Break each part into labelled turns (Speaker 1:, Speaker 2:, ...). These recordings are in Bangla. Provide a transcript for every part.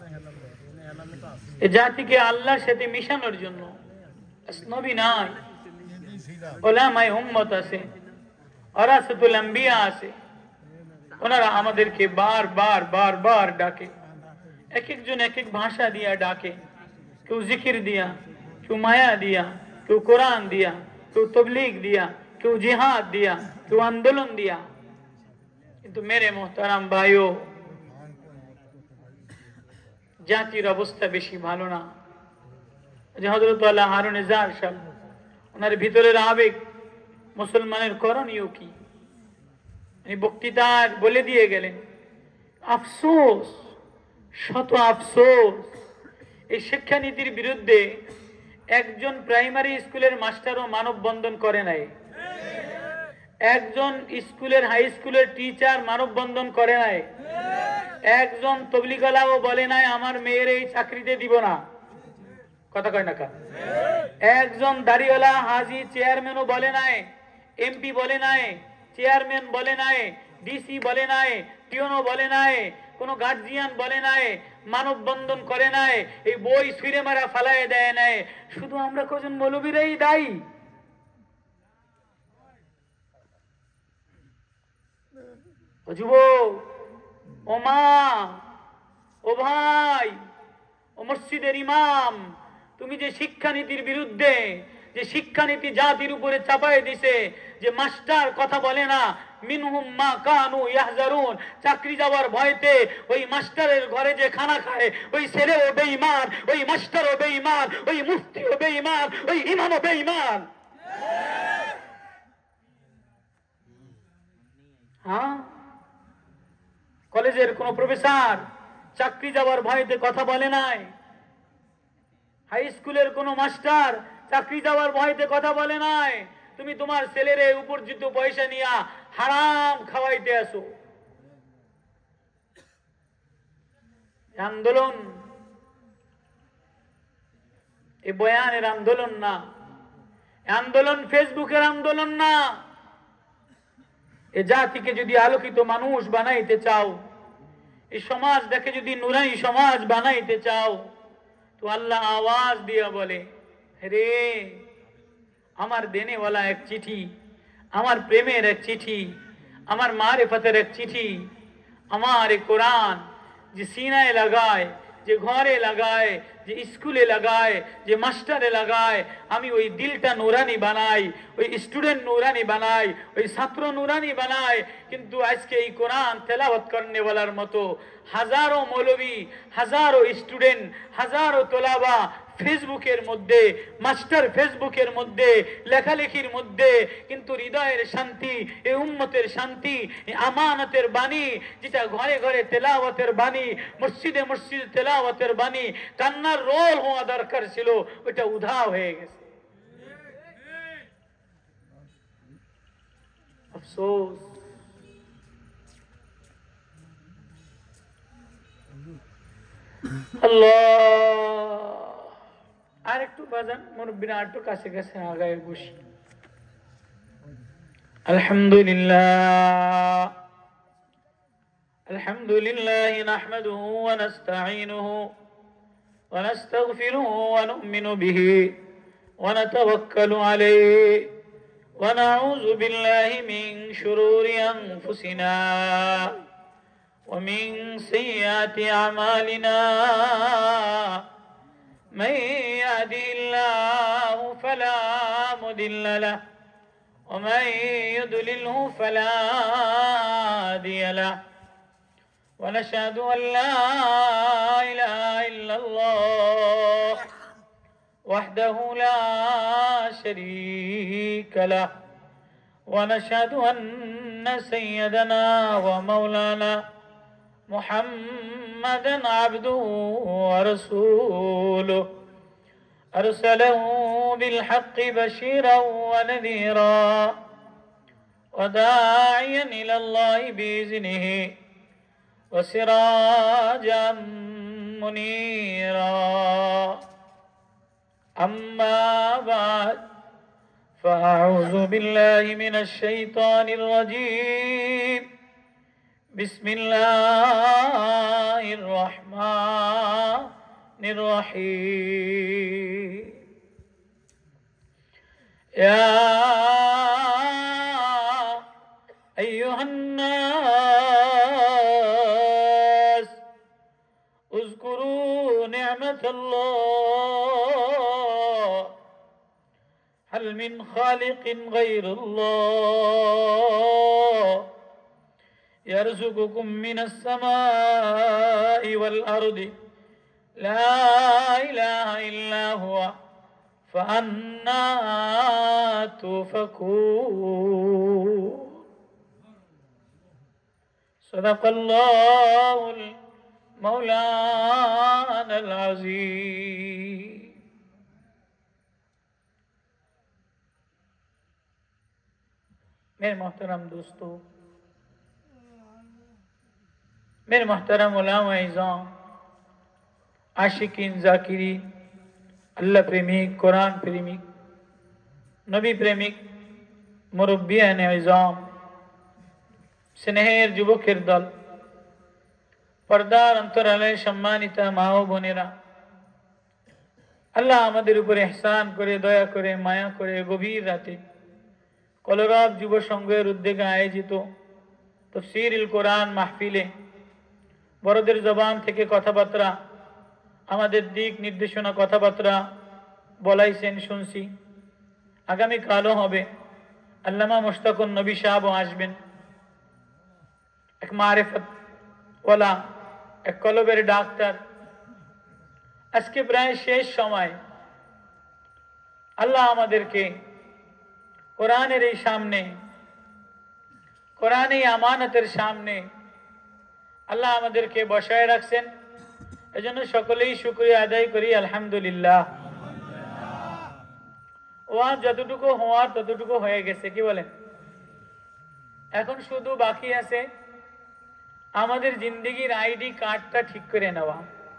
Speaker 1: এ জাতিকে আল্লাহর সাথে মিশানোর জন্য। নবী নাই, উলামায়ে উম্মত আছে, ওয়ারাসাতুল আম্বিয়া আছে, ওনারা আমাদেরকে বারবার বারবার ডাকে। এক একজন এক এক ভাষা দিয়া ডাকে, কেউ জিকির দিয়া, কেউ মায়া দিয়া, কেউ কোরআন দিয়া, কেউ তবলিগ দিয়া, কেউ জিহাদ দিয়া, কেউ আন্দোলন দিয়া। কিন্তু মেরে মোহতারাম ভাইও, জাতির অবস্থা বেশি ভালো না। যে হযরত আল্লাহ হারুনে জার সাহেব, ওনার ভিতরের আবেগ, মুসলমানের করণীয় কি, এই বক্তৃতার বলে দিয়ে গেলেন। আফসোস, শত আফসোস, এই শিক্ষানীতির বিরুদ্ধে একজন প্রাইমারি স্কুলের মাস্টারও মানববন্ধন করে নাই, একজন স্কুলের হাই স্কুলের টিচার মানববন্ধন করে নাই, একজন তবলিগওয়ালাও বলে নাই আমার মেয়ের এই চাকরিতে দিব না। কথা কয় না কা? একজন দাড়িওয়ালা হাজি চেয়ারম্যানও বলে নাই, এমপি বলে নাই, চেয়ারম্যান বলে নাই, ডিসি বলে নাই, টিওনো বলে নাই, কোন গার্জিয়ান বলে নাই, মানববন্ধন করে নাই, এই বই ছুঁড়ে মারা ফালায় দেয় নাই। শুধু আমরা কজন মৌলবীরাই দায়ী। ও যুবক, ও মা, ও ভাই, ও মসজিদের ইমাম, তুমি যে শিক্ষানীতির বিরুদ্ধে, যে শিক্ষানীতি জাতির উপরে চাপায় দিছে, যে মাস্টার কথা বলে না, মিনহুম মা কানু ইয়াহজারুন, চাকরি যাওয়ার ভয়তে ওই মাস্টারের ঘরে যে খানা খায়, ওই ছেলেও বেঈমান, ওই মাস্টারও বেঈমান, ওই মুফতিও বেঈমান, ওই ইমামও বেঈমান। হ্যাঁ, কলেজের কোন প্রফেসর চাকরি যাওয়ার ভয়তে কথা বলে নাই, হাই স্কুলের কোন মাস্টার চাকরি যাওয়ার ভয়তে কথা বলে নাই। তুমি তোমার ছেলের উপার্জিত পয়সা নিয়ে হারাম খাওয়াইতে আসো। আন্দোলন এই বয়ানের আন্দোলন না, আন্দোলন ফেসবুকের আন্দোলন না। এ জাতিকে যদি আলোকিত মানুষ বানাইতে চাও, এই সমাজটাকে যদি নুরানি সমাজ বানাইতে চাও, তো আল্লাহ আওয়াজ দিয়া বলে, রে আমার দেনেওয়ালা এক চিঠি, আমার প্রেমের এক চিঠি, আমার মারিফতের এক চিঠি, আমার এই কোরআন যে সিনায় লাগায়, যে ঘরে লাগায়, যে স্কুলে লাগায়, যে মাস্টারে লাগায়, আমি ওই দিলটা নুরানি বানাই, ওই স্টুডেন্ট নুরানি বানাই, ওই ছাত্র নুরানি বানাই। কিন্তু আজকে এই কোরআন তেলাওয়াত করনেওয়ালার মতো হাজারো মৌলবী, হাজারো স্টুডেন্ট, হাজারো তোলাবা ফেসবুকের মধ্যে, মাস্টার ফেসবুকের মধ্যে, লেখালেখির মধ্যে, কিন্তু হৃদয়ের শান্তি, এই উম্মতের শান্তি, এই আমানতের বাণী, যেটা ঘরে ঘরে তেলাওয়াতের বাণী, মসজিদে মসজিদে তেলাওয়াতের বাণী, কান্নার রোল হওয়া দরকার ছিল, ওটা উধাও হয়ে গেছে। আফসোস। আল্লাহ, আর একটু বাজান, মুরব্বিরা একটু কাছে কাছে আগায় বসি। আলহামদুলিল্লাহ, আলহামদুলিল্লাহ নাহমাদুহু ওয়া নাস্তাঈনুহু ওয়া নাস্তাগফিরুহু ওয়া নু'মিনু বিহি ওয়া নাতাওয়াক্কালু আলাইহি ওয়া নাউযু বিল্লাহি মিন শুরুরি আনফুসিনা ومن سيئات أعمالنا من يهده الله فلا مضل له ومن يضلله فلا هادي له ونشهد أن لا إله إلا الله وحده لا شريك له ونشهد أن سيدنا ومولانا محمدا عبده ورسوله أرسله بالحق بشيرا ونذيرا وداعيا إلى الله بإذنه وسراجا منيرا أما بعد فأعوذ بالله من الشيطان الرجيم بسم الله الرحمن الرحيم يا أيها الناس اذكروا نعمة الله هل من خالق غير الله يرزقكم من السماء والأرض لا إله إلا هو فأنا تؤفكون صدق الله مولانا العظيم मेरे मोहतरम दोस्तों, मेरे मोहतरम उलमा इज़ाम, आशिकीन जाकिरीन, अल्लाह प्रेमिक, कुरान प्रेमिक, नबी प्रेमिक, मुरब्बियान इज़ाम, स्नेहेर যুবকের দল, পর্দার অন্তরালে সম্মানিত মা ও বোনেরা, আল্লাহ আমাদের উপরে ইহসান করে, দয়া করে, মায়া করে গভীর রাতে কলরব যুব সংঘের উদ্যোগে আয়োজিত তাফসীরুল কোরআন মাহফিলে বড়দের জবান থেকে কথাবার্তা, আমাদের দিক নির্দেশনা কথাবার্তা বলাইছেন শুনছি। আগামী কালও হবে। আল্লামা মুশতাকুন নবী সাহেবও আসবেন। এক মারিফত ওয়ালা, এক কলবের ডাক্তার। আজকে প্রায় শেষ সময়। আল্লাহ আমাদেরকে কোরআনের এই সামনে, কোরআন এই আমানতের সামনে আল্লাহ আমাদেরকে বসায় রাখছেন। এজন্য সকলেই শুকরিয়া আদায় করি আলহামদুলিল্লাহ। ওয়াজ যতটুকু হওয়ার ততটুকু হয়ে গেছে, কি বলেন? এখন শুধু বাকি আছে আমাদের জিন্দেগির আইডি কার্ডটা ঠিক করে নেওয়া।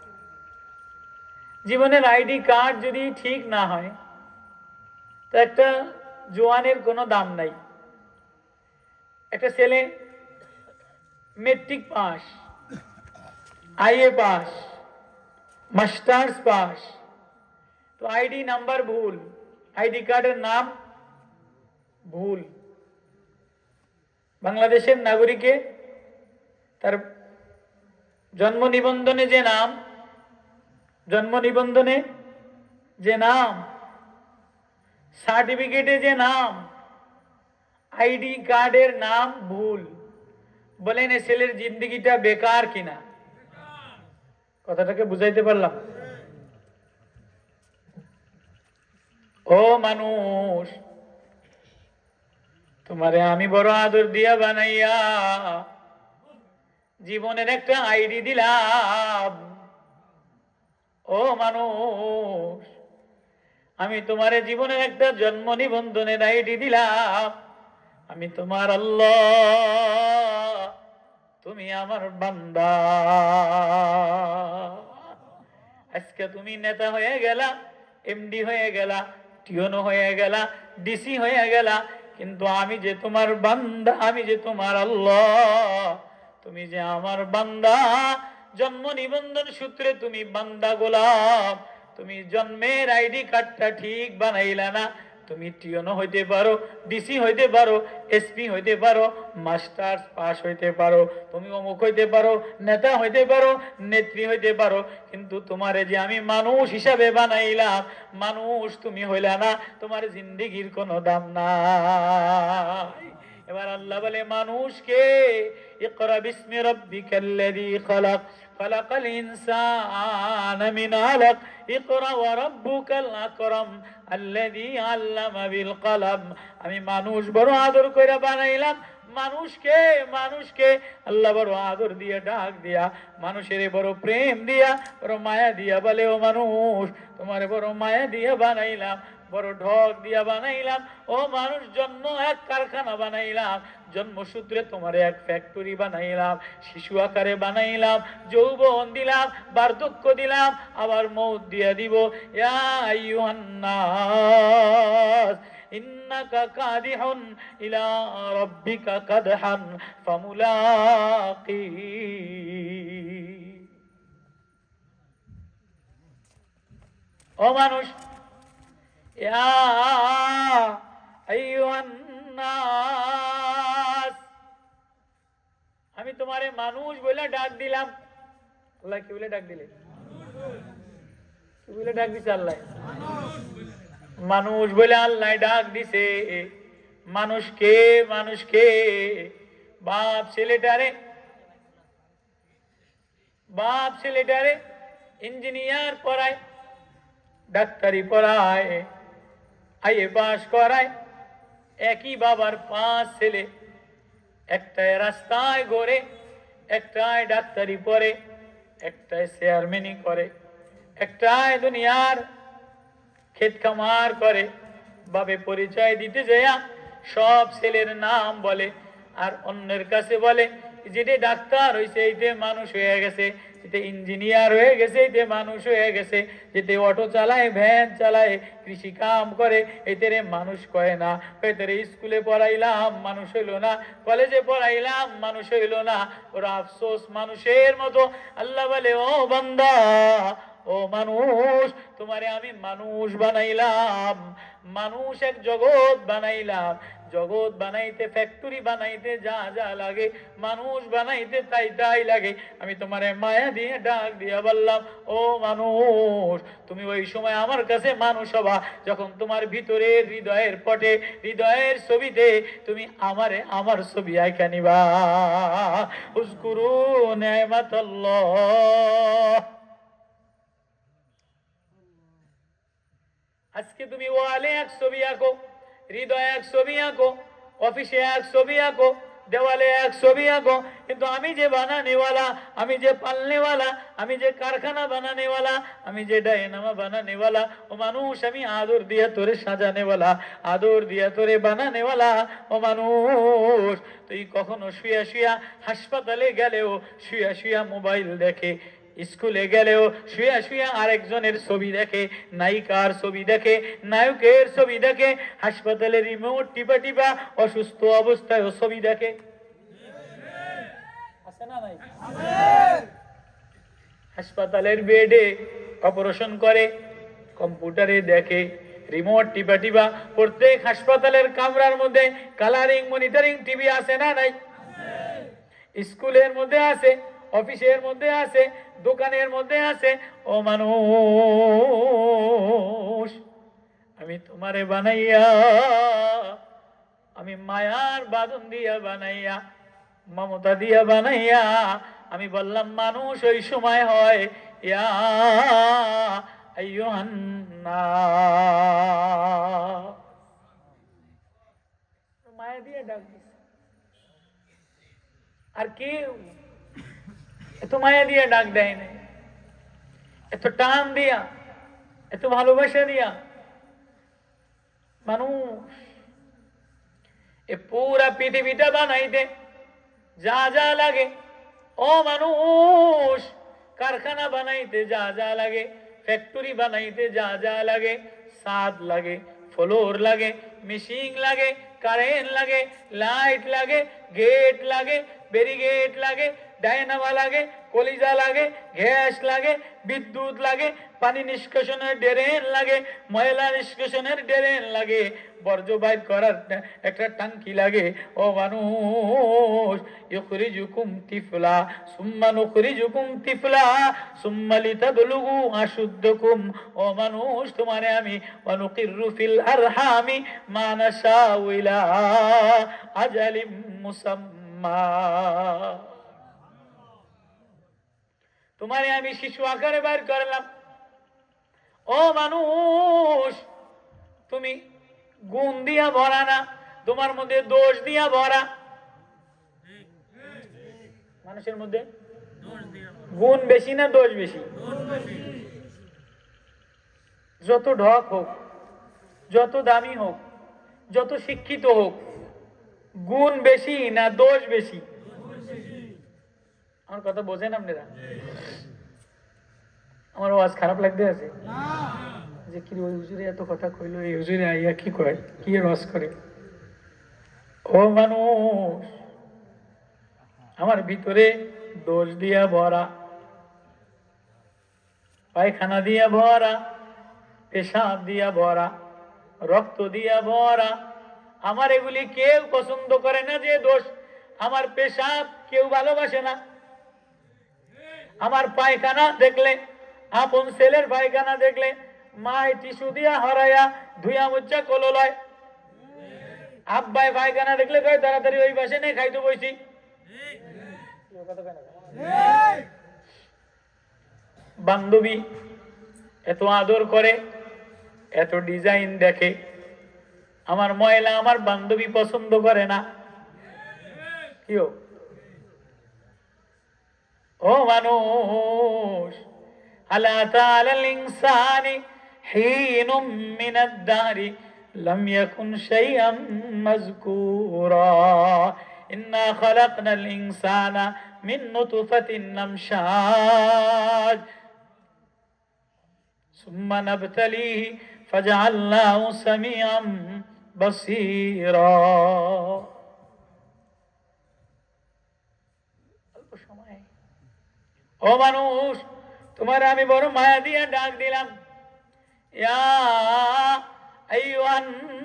Speaker 1: জীবনের আইডি কার্ড যদি ঠিক না হয় তো একটা জোয়ানের কোনো দাম নাই। একটা ছেলে matric pass, IA pass, masters pass, তো আইডি নাম্বার ভুল, আইডি কার্ডের নাম ভুল। বাংলাদেশের নাগরিকে তার জন্ম নিবন্ধনে যে নাম, জন্ম নিবন্ধনে যে নাম, সার্টিফিকেটে যে নাম, আইডি কার্ডের নাম ভুল। বলেন এ ছেলের জিন্দগিটা বেকার কিনা? কথাটাকে বুঝাইতে পারলাম? ও মানুষ, তোমারে আমি বড় আদর দিয়া বানাইয়া জীবনের একটা আইডি দিলাম। ও মানুষ, আমি তোমার জীবনের একটা জন্ম নিবন্ধনের আইডি দিলাম। আমি তোমার আল্লাহ, তুমি আমার বান্দা। আজকে তুমি নেতা হয়ে গেলা, এমডি হয়ে গেলা, টিওনো হয়ে গেলা, ডিসি হয়ে গেলা, কিন্তু আমি যে তোমার বান্দা, আমি যে তোমার আল্লাহ, তুমি যে আমার বান্দা। জন্ম নিবন্ধন সূত্রে তুমি বান্দা গোলাম। তুমি জন্মের আইডি কার্ডটা ঠিক বানাইলা না। তুমি টিওনো হইতে পারো, ডিসি হইতে পারো, এসপি হইতে পারো, মাস্টার্স পাস হইতে পারো, তুমি অমুক হইতে পারো, নেতা হইতে পারো, নেত্রী হইতে পারো, কিন্তু তোমারে যে আমি মানুষ হিসাবে বানাইলাম, মানুষ তুমি হইলা না। তোমার জিন্দেগির কোনো দাম নাই। এবার আল্লাহ বলে মানুষকে, ইকরা বিসমি রাব্বিকাল্লাযী খালাক, খালাকাল ইনসানা মিন আলাক, ইকরা ওয়া রাব্বুকাল আকরাম আল্লাযী আল্লামা বিল কলম। আমি মানুষ বড় আদর কইরা বানাইলাম। মানুষকে, মানুষকে আল্লাহ বড় আদর দিয়ে ডাক দিয়া, মানুষের বড় প্রেম দিয়া, বড় মায়া দিয়া বলে ও মানুষ, তোমারে বড় মায়া দিয়া বানাইলাম, বড় ঢক দিয়া বানাইলাম। ও মানুষ, জন্ম এক কারখানা বানাইলাম, জন্মসূত্রে তোমার এক ফ্যাক্টরি বানাইলাম, শিশু আকারে বানাইলাম, যৌবন দিলাম, বার্ধক্য দিলাম, আবার মৌত দিয়া দিব। ইয়া আইয়ুহান নাস ইন্নাকা কাদিহুন ইলা রাব্বিকা কাদহান ফামুলাকি। ও মানুষ, ইয়া আইয়ুহান নাস, আমি তোমারে মানুষ বলে ডাক দিলাম। আল্লাহ কি বলে ডাক দিলে? কি বলে ডাক দিছে আল্লাহ? মানুষ বলে আল্লাহ ডাক দিছে। মানুষকে, মানুষকে, বাপ ছেলেটারে ইঞ্জিনিয়ার পড়ায়, ডাক্তারি পড়ায়, আইএ পাস করায়। একই বাবার 5 ছেলে, একটায় রাস্তায় ঘোরে, একটায় ডাক্তারি পড়ে, একটায় চেয়ারম্যানি করে, একটায় দুনিয়ার ক্ষেত খামার করে। বাবে পরিচয় দিতে যায়া সব ছেলের নাম বলে, আর অন্যের কাছে বলে যেটা ডাক্তার হয়েছে এইতে মানুষ হয়ে গেছে, যেতে ইঞ্জিনিয়ার হয়ে গেছে এইতে মানুষ হয়ে গেছে, যেতে অটো চালায়, ভ্যান চালায়, কৃষি কাম করে, এতে মানুষ কয় না। এতে স্কুলে পড়াইলাম মানুষ হইল না, কলেজে পড়াইলাম মানুষ হইল না। ওরা আফসোস মানুষের মতো। আল্লাহ বলে, ও বান্দা, ও মানুষ, তোমারে আমি মানুষ বানাইলাম। মানুষ এক জগৎ বানাইলাম। জগৎ বানাইতে, ফ্যাক্টরি বানাইতে যা যা লাগে, মানুষ বানাইতে তাই তাই লাগে। আমি তোমারে মায়া দিয়ে ডাক দিয়া বললাম, ও মানুষ, তুমি ওই সময় আমার কাছে মানুষ হবা যখন তোমার ভিতরে হৃদয়ের পটে, হৃদয়ের ছবিতে তুমি আমারে আমার ছবি আঁকা নিবা। উযকুরু নি'মাতাল্লাহ। আজকে তুমি ওয়ালে এক ছবি আঁকো, হৃদয়ে এক ছবি আঁকো, অফিসে এক ছবি আঁকো, দেওয়ালে এক ছবি আঁকো, কিন্তু আমি যে বানানেওয়ালা, আমি যে পালনেওয়ালা, আমি যে কারখানা বানানেওয়ালা, আমি যে ডায়নামা বানানেওয়ালা, ও মানুষ, আমি আদর দিয়া তোরে সাজানেওয়ালা, আদর দিয়া তোরে বানানেওয়ালা। ও মানুষ, তুই কখনো শুয়া শুয়া হাসপাতালে গেলেও শুয়া শুয়া মোবাইল দেখে, স্কুলে গেলেও শুয়া শুয়া আরেকজনের ছবি দেখে, নায়িকার ছবি দেখে, নায়কের ছবি দেখে, হাসপাতালে রিমোট টিপা টিপা অসুস্থ অবস্থায় ছবি দেখে। আছে না নাই? হাসপাতালের বেডে অপারেশন করে, কম্পিউটারে দেখে, রিমোট টিপা টিপা। প্রত্যেক হাসপাতালের কামরার মধ্যে কালারিং মনিটরিং টিভি আছে না নাই? স্কুলের মধ্যে আছে, অফিসের মধ্যে আছে, দোকানের মধ্যে আছে। ও মানুষ, আমি তোমারে বানাইয়া, আমি মায়ার বাঁধন দিয়া বানাইয়া, মমতা দিয়া বানাইয়া, আমি বললাম মানুষ ওই সময় হয় ইয়া আইয়ুহান নাস। মায়া দিয়ে ডাক দিছে। আর কেউ এত মায়া দিয়ে ডাক দেয় না, এত টান দিয়া, এত ভালোবাসা দিয়া। মানুষ এ পুরা পৃথিবীটা বানাইতে যা যা লাগে, ও মানুষ, কারখানা বানাইতে যা যা লাগে, ফ্যাক্টরি বানাইতে যা যা লাগে, ছাদ লাগে, ফ্লোর লাগে, মেশিন লাগে, কারেন্ট লাগে, লাইট লাগে, গেট লাগে, ব্যারিগেট লাগে, ডায়নামা লাগে, কলিজা লাগে, গ্যাস লাগে, বিদ্যুৎ লাগে, পানি নিষ্কাশনের ড্রেন লাগে, ময়লা নিষ্কাশনের ড্রেন লাগে, বর্জ্য বাইর করার একটা টাঙ্কি লাগে। ও মানুষ, ইখরিজুকুম তিফলা সুম্মা নুখরিজুকুম তিফলা সুম্মা লিতাবলুগু আশুদ্দাকুম। ও মানুষ, তোমারে আমি ওয়ানুকিররু ফিল আরহামি মা নাশাউ ইলা আজালিম মুসাম্মা, তোমারে আমি শিশু আকারে বাইর করলাম। ও মানুষ, তুমি গুণ দিয়া ভরা না, তোমার মধ্যে দোষ দিয়া ভরা। মানুষের মধ্যে গুণ বেশি না দোষ বেশি? যত ঢক হোক, যত দামি হোক, যত শিক্ষিত হোক, গুণ বেশি না দোষ বেশি? আমার কথা বোঝেন আপনারা? আমার আওয়াজ খারাপ লাগতে আছে যে কি ওই হুজুরে এত কথা কইলো, এই হুজুরে আইয়া কি কয়, কি রস করে। ও মানুষ, আমার ভিতরে দোষ দিয়া ভরা, পায়খানা দিয়া ভরা, পেশাব দিয়া ভরা, রক্ত দিয়া ভরা। আমার এগুলি কেউ পছন্দ করে না যে দোষ। আমার পেশাব কেউ ভালোবাসে না। আমার পায়খানা দেখলে, আপন ছেলের পায়খানা দেখলে মায় টিস্যু দিয়া হরাইয়া ধুইয়া মুচ্চা কলো লয়। আব্বাই পায়খানা দেখলে কয় তাড়াতাড়ি ওই পাশে নেই, খাইতে বইছি। বান্ধবী এত আদর করে, এত ডিজাইন দেখে, আমার ময়লা আমার বান্ধবী পছন্দ করে না। কি ও মানুষ, আলা তাআলাল ইনসানি হিনুম মিনাদ দাহরি লাম ইয়াকুন শাইআম মাযকুরা ইন্না খালাকনাল ইনসানা মিন নুতফাতিন আমশাজ সুম্মা নাবতালিহি ফাজআলনাহু সামিআম বাসীরা। অল্প সময়। ও মানুষ, তোমার আমি বড় মায়া দিয়া ডাক দিলাম, ইয়া আইয়ুহান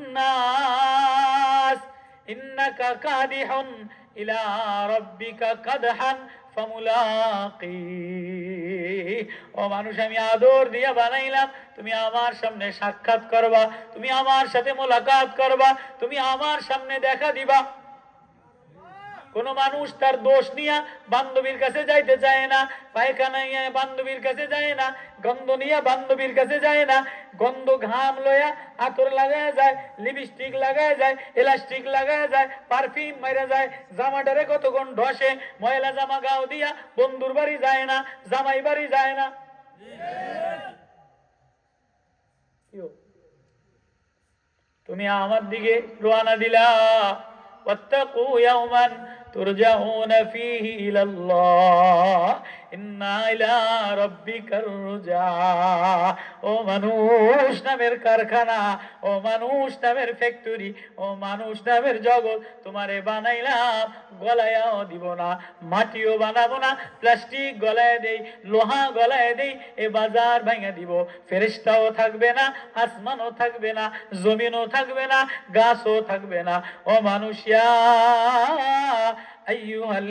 Speaker 1: নাস ইন্নাকা কাদিহুন ইলা রাব্বিকা কাদহান ফামুলাকি। ও মানুষ, আমি আদর দিয়া বানাইলাম, তুমি আমার সামনে সাক্ষাৎ করবা, তুমি আমার সাথে মোলাকাত করবা, তুমি আমার সামনে দেখা দিবা। কোন মানুষ তার দোষ নিয়ে বান্ধবীর কাছে যাইতে চায় না, পায়খানা নিয়ে বান্ধবীর কাছে যায় না, গন্ধ নিয়ে বান্ধবীর কাছে যায় না। গন্ধ ঘাম লয়া আতর লাগায় যায়, লিপস্টিক লাগায় যায়, এলাস্টিক লাগায় যায়, পারফিউম মাইরা যায়, জামাটারে কতক্ষণ ঢসে, ময়লা জামা গাও দিয়া বন্ধুর বাড়ি যায় না, জামাই বাড়ি যায় না। তুমি আমার দিকে রওনা দিলা, ওয়াত্তাকু ইয়াওমান তুরজাউনা ফীহি ইলাল্লাহ ইন্না ইলা রাব্বিকার রুজা। ও মানুষ নামের কারখানা, ও মানুষ নামের ফ্যাক্টরি, ও মানুষ নামের জগৎ, তোমারে বানাইলাম, গলায়াও দিব না, মাটিও বানাবো না, প্লাস্টিক গলায় দেই, লোহা গলায় দেই, এ বাজার ভাঙা দিব। ফেরেশতাও থাকবে না, আসমানও থাকবে না, জমিনও থাকবে না, গাছও থাকবে না। ও মানুষ, ইয়া আইয়ুহাল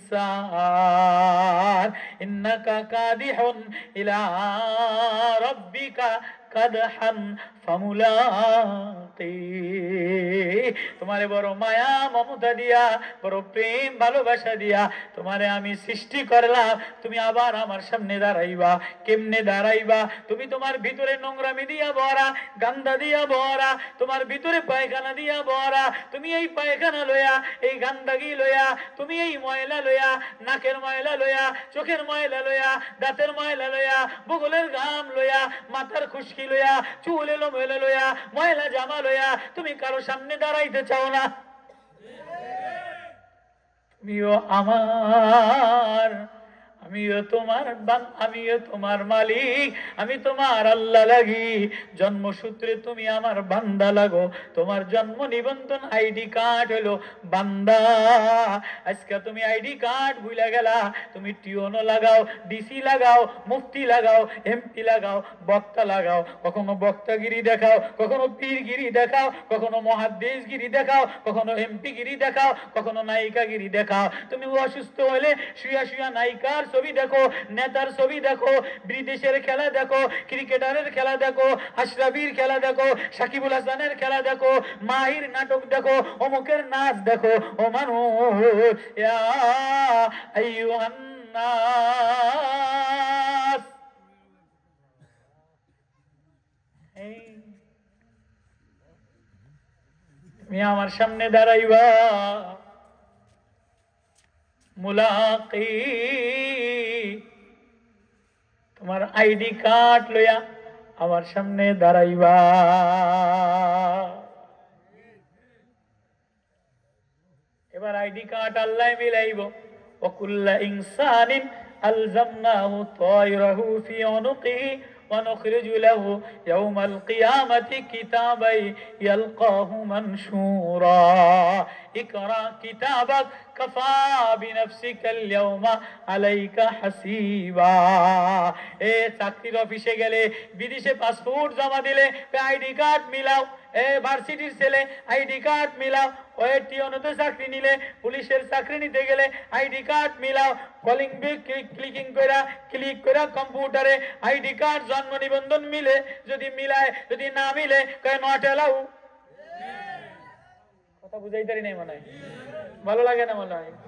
Speaker 1: ইনসান ইন্নাকা কাদিহুন ইলা রাব্বিকা কাদহান ফামুলাকি। তোমারে বড় মায়া মমতা দিয়া, বড় প্রেম ভালোবাসা দিয়া তোমারে আমি সৃষ্টি করলাম, তুমি আবার আমার সামনে দাঁড়াইবা। কেমনে দাঁড়াইবা? তুমি তোমার ভিতরে নোংরামি দিয়া ভরা, গান্দা দিয়া ভরা, তোমার ভিতরে পায়খানা দিয়া ভরা। তুমি এই পায়খানা লয়া, এই গান্দাগি লয়া, তুমি এই ময়লা লয়া, নাকের ময়লা লয়া, চোখের ময়লা লয়া, দাঁতের ময়লা লয়া, বগলের ঘাম লয়া, মাথার খুশকি লয়া, চুল এলো ময়লা লয়া, ময়লা জামা লয়া তুমি কারো সামনে দাঁড়াইতে চাও না। তুমিও আমার, আমিও তোমার, আমিও তোমার মালিক, আমি তোমার আল্লাহ লাগি। জন্মসূত্রে তুমি আমার বান্দা লাগো। তোমার জন্ম নিবন্ধন আইডি কার্ড হলো বান্দা। আজকে তুমি আইডি কার্ড ভুলে গেলা। তুমি টিওনো লাগাও, ডিসি লাগাও, মুফতি লাগাও, এমপি লাগাও, বক্তা লাগাও, কখনো বক্তাগিরি দেখাও, কখনো পীরগিরি দেখাও, কখনো মহাদ্দেশগিরি দেখাও, কখনো এমপিগিরি দেখাও, কখনো নায়িকাগিরি দেখাও। তুমি অসুস্থ হলে শুয়া শুয়া নায়িকার ছবি দেখো, নেতার ছবি দেখো, বিদেশের খেলা দেখো, ক্রিকেটারের খেলা দেখো, আশরাফির খেলা দেখো, সাকিবুল হাসানের খেলা দেখো, মাহির নাটক দেখো, অমুকের নাচ দেখো। ও মানুষ, ইয়া আইয়ুহান নাস, তুমি আমার সামনে দাঁড়াইবা, মুলাকি তোমার আইডি কার্ড লইয়া আমার সামনে দাঁড়াইবা। এবার আইডি কার্ড আল্লাহ মিলাইব। ওয়াকুল্লা ইনসানিন আলজামনাহু তায়রাহু ফি উনুকিহি ونخرج له يوم القيامة كتابا يلقاه منشورا اقرأ كتابك كفى بنفسك اليوم عليك حسيبا এ চাকরির অফিসে গেলে বিদেশে পাসপোর্ট জমা দিলে আইডি কার্ড মিলাও ভার্সিটির ছেলে আইডি কার্ড মিলাও টিওনোতে চাকরি নিলে পুলিশের চাকরি নিতে গেলে আইডি কার্ড মিলাও কলিং বেল ক্লিক করে কম্পিউটারে আইডি কার্ড জন্ম নিবন্ধন মিলে যদি মিলায় যদি না মিলে নট এলাও কথা বুঝাইতারি নাই মনে হয় ভালো লাগে না মনে হয়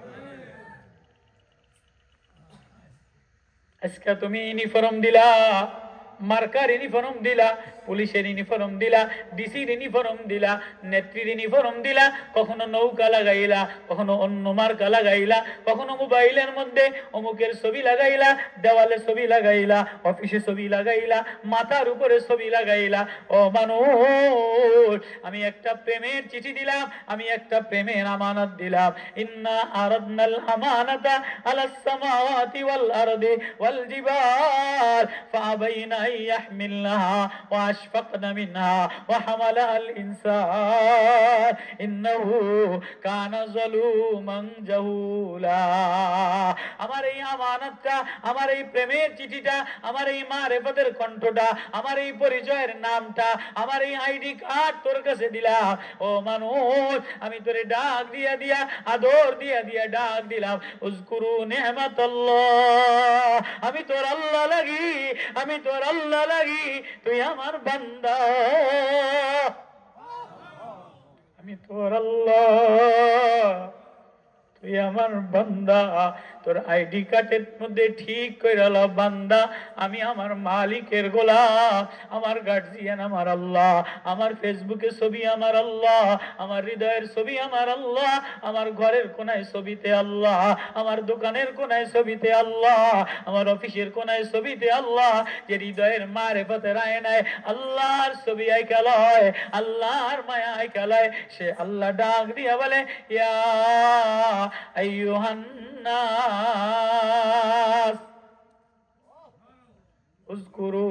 Speaker 1: আজকে তুমি ইউনিফর্ম দিলা মার্কার ইউনিফর্ম দিলা পুলিশের ইউনিফর্ম দিলা ডিসির ইউনিফর্ম দিলা নেত্রীর ইউনিফর্ম দিলা কখনো নৌকা লাগাইলা কখনো অন্য মার্কা লাগাইলা কখনো মোবাইলের মধ্যে অমুকের ছবি লাগাইলা দেওয়ালে ছবি লাগাইলা অফিসে ছবি লাগাইলা মাথার উপরে ছবি লাগাইলা ও মানুষ আমি একটা প্রেমের চিঠি দিলাম আমি একটা প্রেমের আমানত দিলাম ইন্না আরাদনাল আমানাতা আলাস সামাওয়াতি ওয়াল আরদি ওয়াল জিবাল ফাআবাইনা ইয়াহমিলনাহা ওয়া أشفقنا منها وحملها الإنسان إنه كان ظلوما جهولا আমার এই আমানতটা আমার এই প্রেমের চিঠিটা আমার এই মারিফতের কণ্ঠটা আমার এই পরিচয়ের নামটা আমার এই আইডি কার্ড তোর কাছে দিলাম ও মানুষ আমি তোরে ডাক দিয়া দিয়া আদর দিয়া দিয়া ডাক দিলাম উযকুরু নি'মাতাল্লাহ আমি তোর আল্লাহ লাগি আমি তোর আল্লাহ লাগি তুই আমার বান্দা আমি তোর আল্লাহ তুই আমার বান্দা তোর আইডি কার্ডের মধ্যে ঠিক কইরালা বান্দা আমি আমার মালিকের গোলাম আমার গার্জিয়ান আমার আল্লাহ আমার ফেসবুকে ছবি আমার আল্লাহ আমার হৃদয়ের ছবি আমার আল্লাহ আমার ঘরের কোনায় ছবিতে আল্লাহ আমার দোকানের কোনায় ছবিতে আল্লাহ আমার অফিসের কোনায় ছবিতে আল্লাহ যে হৃদয়ের মারিফতের আয়নায় আল্লাহর ছবি আইকালয় আল্লাহর মায়া আইকালয় সে আল্লাহ ডাক দিয়া বলে ইয়া আইয়ুহান নাস উযকুরু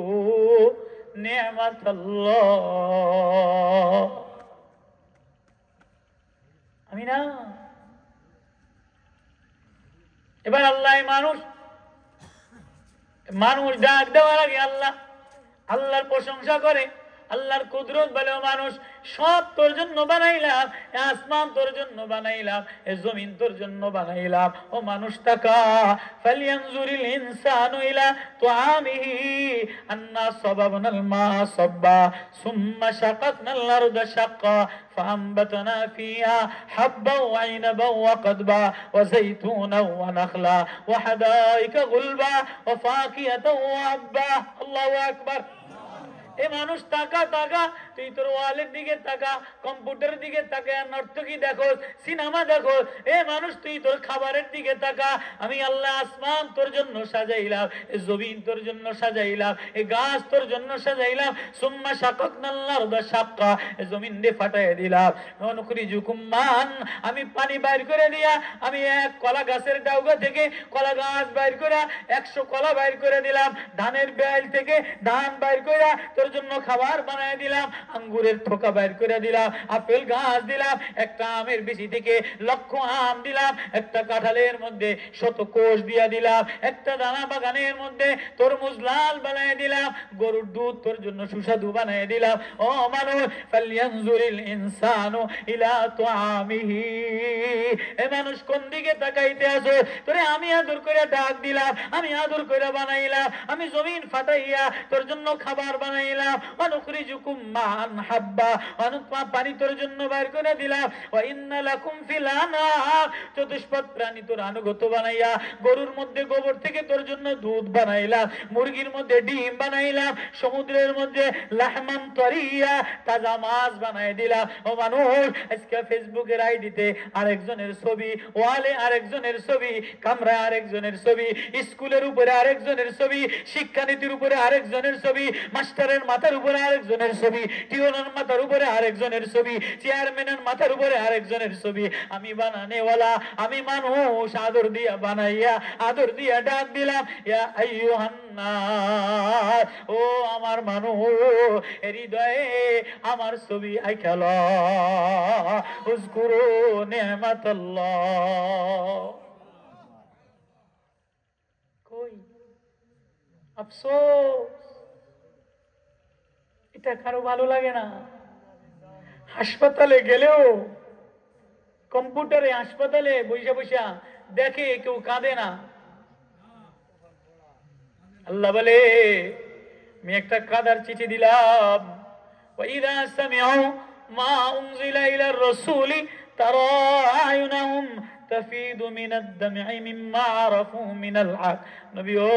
Speaker 1: নি'মাতাল্লাহ আমি না এবার আল্লাহ মানুষ ডাক দেওয়ার আগে আল্লাহর প্রশংসা করে আল্লাহর কুদরত বলে মানুষ সব তোর জন্য বানাইলাম আসমান তোর জন্য বানাইলাম এই জমিন তোর জন্য বানাইলাম ও মানুষ তাকা ফালিয়ানজুরিল ইনসানু ইলা তুআমিহি আন্না সাবাবনাল মা সাব্বা সুম্মা শাকাকনাল আরদা শাক্কা فأنبتنا فيها حبا وعنبا وقضبا وزيتونا ونخلا وحدائق غلبا وفاكهة وأبا الله أكبر এ মানুষ তাকা তাকা তুই তোর ওয়ালের দিকে তাকা কম্পিউটারের দিকে তাকা নর্তকী দেখো সিনেমা দেখো এ মানুষ তুই তোর খাবারের দিকে তাকা আমি আল্লাহ আসমান তোর জন্য সাজাইলাম এ জমিন তোর জন্য সাজাইলাম এ গাছ তোর জন্য সাজাইলাম সুম্মা শাকাকনাল আরদা শাক্কা এ জমিন দিয়ে ফাটায় দিলাম নুখরিজুকুম মান আমি পানি বাইর করে দিয়া আমি এক কলা গাছের ডাউগা থেকে কলা গাছ বাইর করে 100 কলা বাইর করে দিলাম ধানের বেল থেকে ধান বাইর করে তোর জন্য খাবার বানায় দিলাম আঙ্গুরের থোকা বাইর করে দিলাম আপেল গাছ দিলাম একটা আমের বিচি থেকে লক্ষ আম দিলাম একটা কাঁঠালের মধ্যে শত কোষ দিয়া দিলাম একটা দানা বাগানের মধ্যে তরমুজ লাল বানায় দিলাম গরুর দুধ তোর জন্য সুস্বাদু বানায় দিলাম ও মানুষ ফালিয়ানজুরিল ইনসানু ইলা তুআমিহি এ মানুষ কোন দিকে তাকাইতে আছো তোরে আমি আদর করে ডাক দিলাম আমি আদর করে বানাইলাম আমি জমিন ফাটাইয়া তোর জন্য খাবার বানাইলাম অনুখরিজুকুম মান হাব্বা পানি তোর জন্য বের করে দিলাম ওয়া ইন্না লাকুম ফিল আনআম চতুষ্পদ প্রাণী তোর আনুগত বানাইয়া গরুর মধ্যে গোবর থেকে তোর জন্য দুধ বানাইলাম মুরগির মধ্যে ডিম বানাইলাম সমুদ্রের মধ্যে লাহমান তরিয়া তাজা মাছ বানাই দিলাম ও মানুষ আজকে ফেসবুকের আইডিতে আরেকজনের ছবি ওয়ালে আরেকজনের ছবি কামরায় আরেকজনের ছবি স্কুলের উপরে আরেকজনের ছবি শিক্ষানীতির উপরে আরেকজনের ছবি মাস্টারের মাথার উপরে আরেকজনের ছবি টিওনার মাথার উপরে আরেকজনের ছবি, চেয়ারম্যানের মাথার উপরে আরেকজনের ছবি। আমি বানানেওয়ালা, আমি মানুষ আদর দিয়া বানাইয়া আদর দিয়া ডাক দিলাম, ইয়া আইয়ুহান নাস, ও আমার মানুষ, হৃদয়ে আমার ছবি আইখালা, উযকুরু নি'মাতাল্লাহ। কই আফসোস, এটা কারো ভালো লাগে না। হাসপাতালে গেলেও কম্পিউটারে হাসপাতালে বইসা বইসা দেখে কেউ কাঁদে না। আল্লাহ বলে আমি একটা কাদার চিঠি দিলাম, ওয়াইদা সামিউ মা উনজিলা ইলার রাসূলি তারা আয়ুনাহুম তাফিদু মিনাদ দাম'i মিম্মা আরাফু মিনাল হক। নবী ও,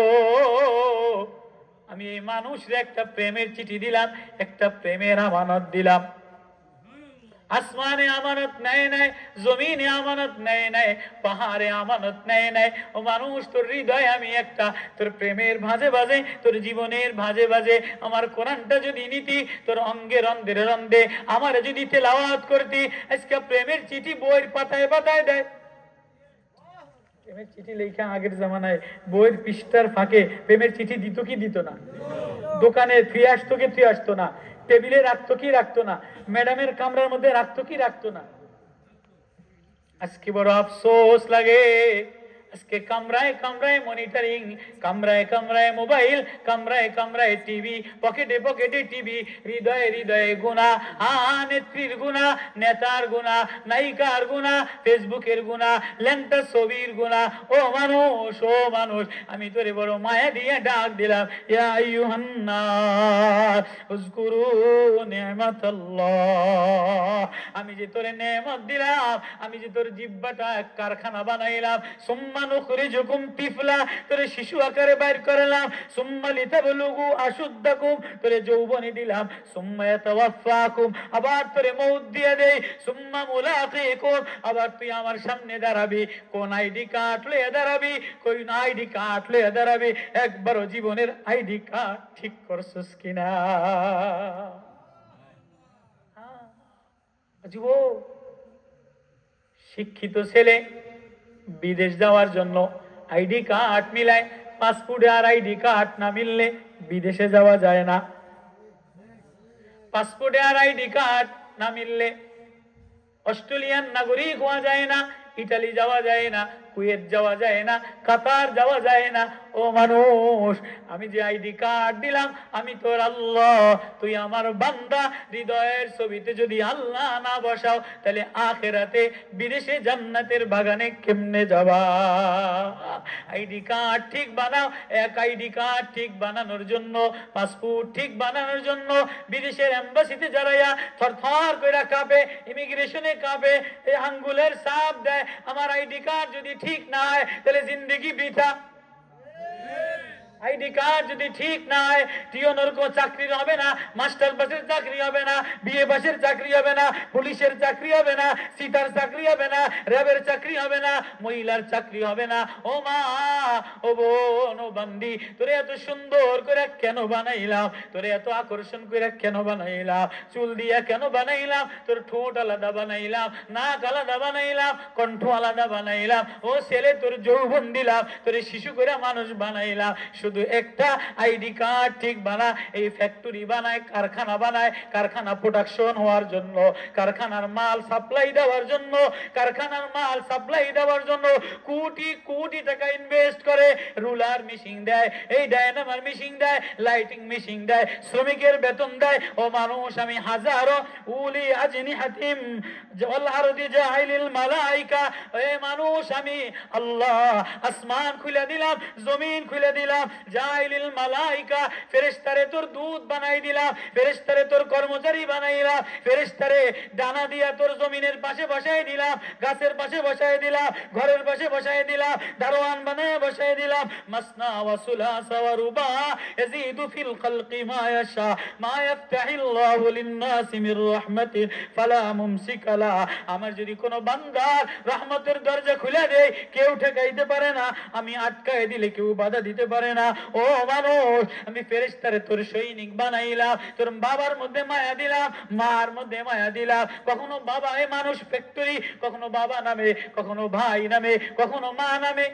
Speaker 1: আমি এই মানুষের একটা প্রেমের চিঠি দিলাম, একটা প্রেমের আমানত দিলাম। আসমানে আমানত নেয় নাই, জমিনে আমানত নেয় নাই, পাহাড়ে আমানত নেয় নাই। ও মানুষ, তোর হৃদয় আমি একটা, তোর প্রেমের ভাজে ভাজে, তোর জীবনের ভাজে ভাজে আমার কোরআনটা যদি নিতি, তোর অঙ্গে রন্ধে রন্ধে আমার যদি তেলাওয়াত করতি, আজকে প্রেমের চিঠি বইয়ের পাতায় পাতায় দেয়। প্রেমের চিঠি লেখা আগের জামানায় বইয়ের পৃষ্ঠার ফাঁকে প্রেমের চিঠি দিত কি দিত না? দোকানে ফিরে আসতো কি ফিরে আসতো না? টেবিলে রাখতো কি রাখতো না? ম্যাডামের কামরার মধ্যে রাখতো কি রাখতো না? আজকে বড় আফসোস লাগে, আজকে কামরায় কামরায় মনিটরিং, কামরায় কামরায় মোবাইল, কামরায় কামরায় টিভি, পকেটে পকেটে টিভি, হৃদয়ে হৃদয়ে গুনাহ, নেত্রীর গুনাহ, নেতার গুনাহ, নায়িকার গুনাহ, ফেসবুকের গুনাহ, ল্যাংটা ছবির গুনাহ। ও মানুষ, ও মানুষ, আমি তোরে বড় মায়া দিয়ে ডাক দিলাম, ইয়া আইয়ুহান নাস উযকুরু নি'মাতাল্লাহ। আমি যে তোরে নেয়ামত দিলাম, আমি যে তোর জিহ্বাটা কারখানা বানাইলাম, সুম্মা নুখরিজুকুম তিফলা, তোরে শিশু আকারে বাইর করলাম, সুম্মা লিতাবলুগু আশুদ্দাকুম, তোরে যৌবনে দিলাম, সুম্মা ইয়াতাওয়াফাকুম, আবার তোরে মউত দিয়ে দেই, সুম্মা মুলাকিকুম, আবার তুই আমার সামনে দাঁড়াবি। কোন আইডি কার্ড লয়ে দাঁড়াবি? কোন আইডি কার্ড লয়ে দাঁড়াবি? একবারও জীবনের আইডি কার্ড ঠিক করছস কিনা? যুবক, শিক্ষিত ছেলে বিদেশ যাওয়ার জন্য আইডি কার্ড মিলায়, পাসপোর্টে আর আইডি কার্ড না মিললে বিদেশে যাওয়া যায় না। পাসপোর্টে আর আইডি কার্ড না মিললে অস্ট্রেলিয়ান নাগরিক হওয়া যায় না, ইটালি যাওয়া যায় না, কুয়েত যাওয়া যায় না, কাতার যাওয়া যায় না। ও মানুষ, আমি যে আইডি কার্ড দিলাম, আমি তোর আল্লাহ, তুই আমার বান্দা। হৃদয়ের ছবিতে যদি আল্লাহ না বসাও, তাহলে আখিরাতে বিদেশে জান্নাতের বাগানে কেমনে যাবা? আইডি কার্ড ঠিক বানাও। এক আইডি কার্ড ঠিক বানানোর জন্য, পাসপোর্ট ঠিক বানানোর জন্য বিদেশের এম্বাসিতে যারাইয়া থরথর করে কাঁপে, ইমিগ্রেশনে কাঁপে, এই আঙ্গুলের ছাপ দেয়। আমার আইডি কার্ড যদি ঠিক না হয়, তাহলে জিন্দেগি বৃথা। আইডি কার্ড যদি ঠিক না হয়, টিওনর কো চাকরি হবে না, মাস্টার বাসের চাকরি হবে না, বিএ বাসের চাকরি হবে না, পুলিশের চাকরি হবে না, সিটার চাকরি হবে না, র্যাবের চাকরি হবে না, মহিলার চাকরি হবে না। ও মা, ও বোন, ও বান্দি, তোরে এত সুন্দর করে কেন বানাইলাম? তোরে এত আকর্ষণ করে কেন বানাইলাম? চুল দিয়া কেন বানাইলাম? তোর ঠোঁট আলাদা বানাইলাম, নাক আলাদা বানাইলাম, কণ্ঠ আলাদা বানাইলাম। ও ছেলে, তোর যৌবন দিলাম, তোরে শিশু করে মানুষ বানাইলাম। শুধু একটা আইডি কার্ড ঠিক বানা। এই ফ্যাক্টরি বানায়, কারখানা বানায়, কারখানা প্রোডাকশন হওয়ার জন্য, কারখানার মাল সাপ্লাই দেওয়ার জন্য, কারখানার মাল সাপ্লাই দেওয়ার জন্য কোটি কোটি টাকা ইনভেস্ট করে। রুলার মেশিন দেয়, এই ডায়নামার মেশিন দেয়, লাইটিং মেশিন দেয়, শ্রমিকের বেতন দেয়। ও মানুষ, আমি হাজারো উলি আজনিহাতিম ওয়াল আরদি জাইলিল মালাইকা, এ মানুষ, আমি আল্লাহ আসমান খুলে দিলাম, জমিন খুলে দিলাম, জাইলিল মালাইকা, ফেরেশতারে তোর দূত বানাই দিলাম, ফেরেশতারে তোর কর্মচারী বানাইলাম, ফেরেশতারে ডানা দিয়া তোর জমিনের পাশে বসাই দিলাম, গাছের পাশে বসাই দিলাম, ঘরের পাশে বসাই দিলাম, দারোয়ান বানায় বসাই দিলাম। মাসনা ওয়া সুলাসা ওয়া রুবা ইয়াজিদু ফিল খালকি মা ইয়াশা মা ইয়াফতাহিল্লাহু লিন-নাসি মির রাহমাতিন ফালা মুমসিকা লা। আমার যদি কোনো বান্দার রহমতের দরজা খুলে দেই, কেউ ঠেকাইতে পারে না। আমি আটকায় দিলে কেউ বাধা দিতে পারে না। ও মানুষ আমি ফেরেশতারে তোর সৈনিক বানাইলাম, তোর বাবার মধ্যে মায়া দিলাম, মার মধ্যে মায়া দিলাম। কখনো বাবা এ মানুষ ফ্যাক্টরি, কখনো বাবা নামে, কখনো ভাই নামে, কখনো মা নামে।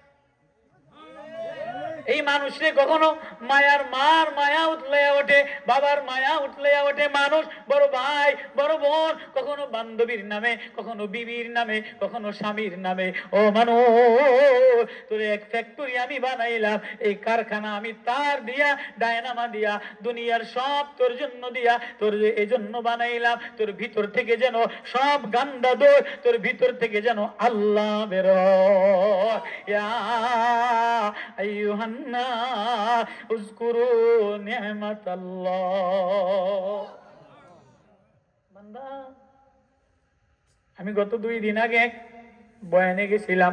Speaker 1: এই মানুষে কখনো মায়ার মার মায়া উঠলে ওঠে, বাবার মায়া উঠলে ওঠে। মানুষ বড় ভাই বড় বোন, কখনো বান্ধবীর নামে, কখনো বিবির নামে, কখনো স্বামীর নামে। ও মানুষ তোর এক ফ্যাক্টরি আমি বানাইলাম, এই কারখানা আমি তার দিয়া ডায়নামা দিয়া দুনিয়ার সব তোর জন্য দিয়া তোর এই জন্য বানাইলাম, তোর ভিতর থেকে যেন সব গান্দা দোষ, তোর ভিতর থেকে যেন আল্লাহ বের হয়। ইয়া আইয়ুহান নাস উযকুরু নি'মাতাল্লাহ। বান্দা, আমি গত 2 দিন আগে বয়ানে গেছিলাম,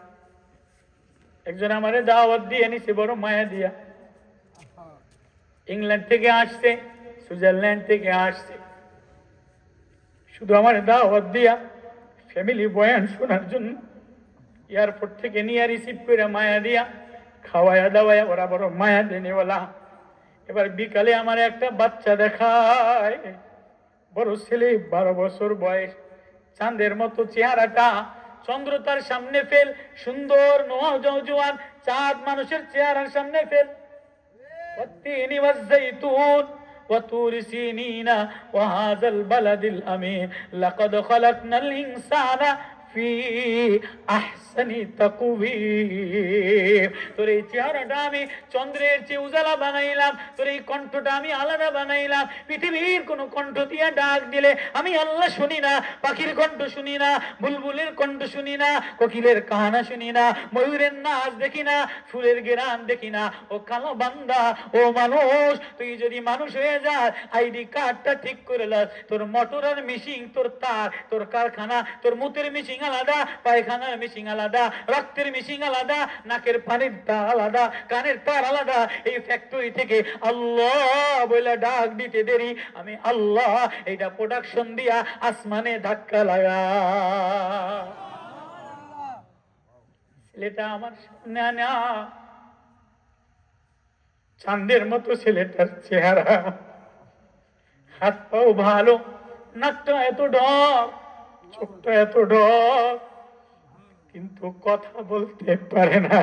Speaker 1: একজন আমারে দাওয়াত দিয়ে নিছে বড় মায়া দিয়া। ইংল্যান্ড থেকে আসছে, সুইজারল্যান্ড থেকে আসছে, শুধু আমার দাওয়াত দিয়া ফ্যামিলি বয়ান শোনার জন্য এয়ারপোর্ট থেকে নিয়ে রিসিভ করে মায়া দিয়া খাওয়ায়া দাওয়ায়া, ওরা বড় মায়া দেনেওয়ালা। এবার বিকালে আমার একটা বাচ্চা দেখায়, বড় ছেলে, 12 বছর বয়স, চাঁদের মতো চেহারাটা, চন্দ্র তার সামনে ফেল, সুন্দর নওজওয়ান, চাঁদ মানুষের চেহারার সামনে ফেল। ওয়াত্তিনি ওয়াজ্জাইতুন وطور سينين وهذا البلد الأمين لقد خلقنا الإنسان في أحسن تقويم। তোর এই চেহারাটা আমি চন্দ্রের চেয়ে উজালা বানাইলাম, তোর এই কণ্ঠটা আমি আলাদা বানাইলাম। পৃথিবীর কোন কণ্ঠ দিয়ে ডাক দিলে আমি আল্লাহ শুনি না, পাখির কণ্ঠ শুনি না, বুলবুলের কণ্ঠ শুনি না, কোকিলের কাহানা শুনি না, ময়ূরের নাচ দেখি না, ফুলের ঘেরান দেখি না। ও কালো বান্দা, ও মানুষ, তুই যদি মানুষ হয়ে যায়, আইডি কার্ডটা ঠিক করে লাস। তোর মোটর আর মেশিন, তোর তার, তোর কারখানা, তোর মুতের মেশিন আলাদা, পায়খানার মেশিন আলাদা, রক্তের মেশিন আলাদা, নাকের পানির তার আলাদা, কানের তার আলাদা। এই ফ্যাক্টরি থেকে আল্লাহ বলে ডাক দিতে দেরি, আমি আল্লাহ এইটা প্রোডাকশন দিয়া আসমানে ধাক্কা লাগা। ছেলেটা আমার সামনে আনা, চাঁদের মতো ছেলেটার চেহারা, হাত পাও ভালো, নাকটা এত ঢক, চোখটা এত ঢক, কিন্তু কথা বলতে পারে না।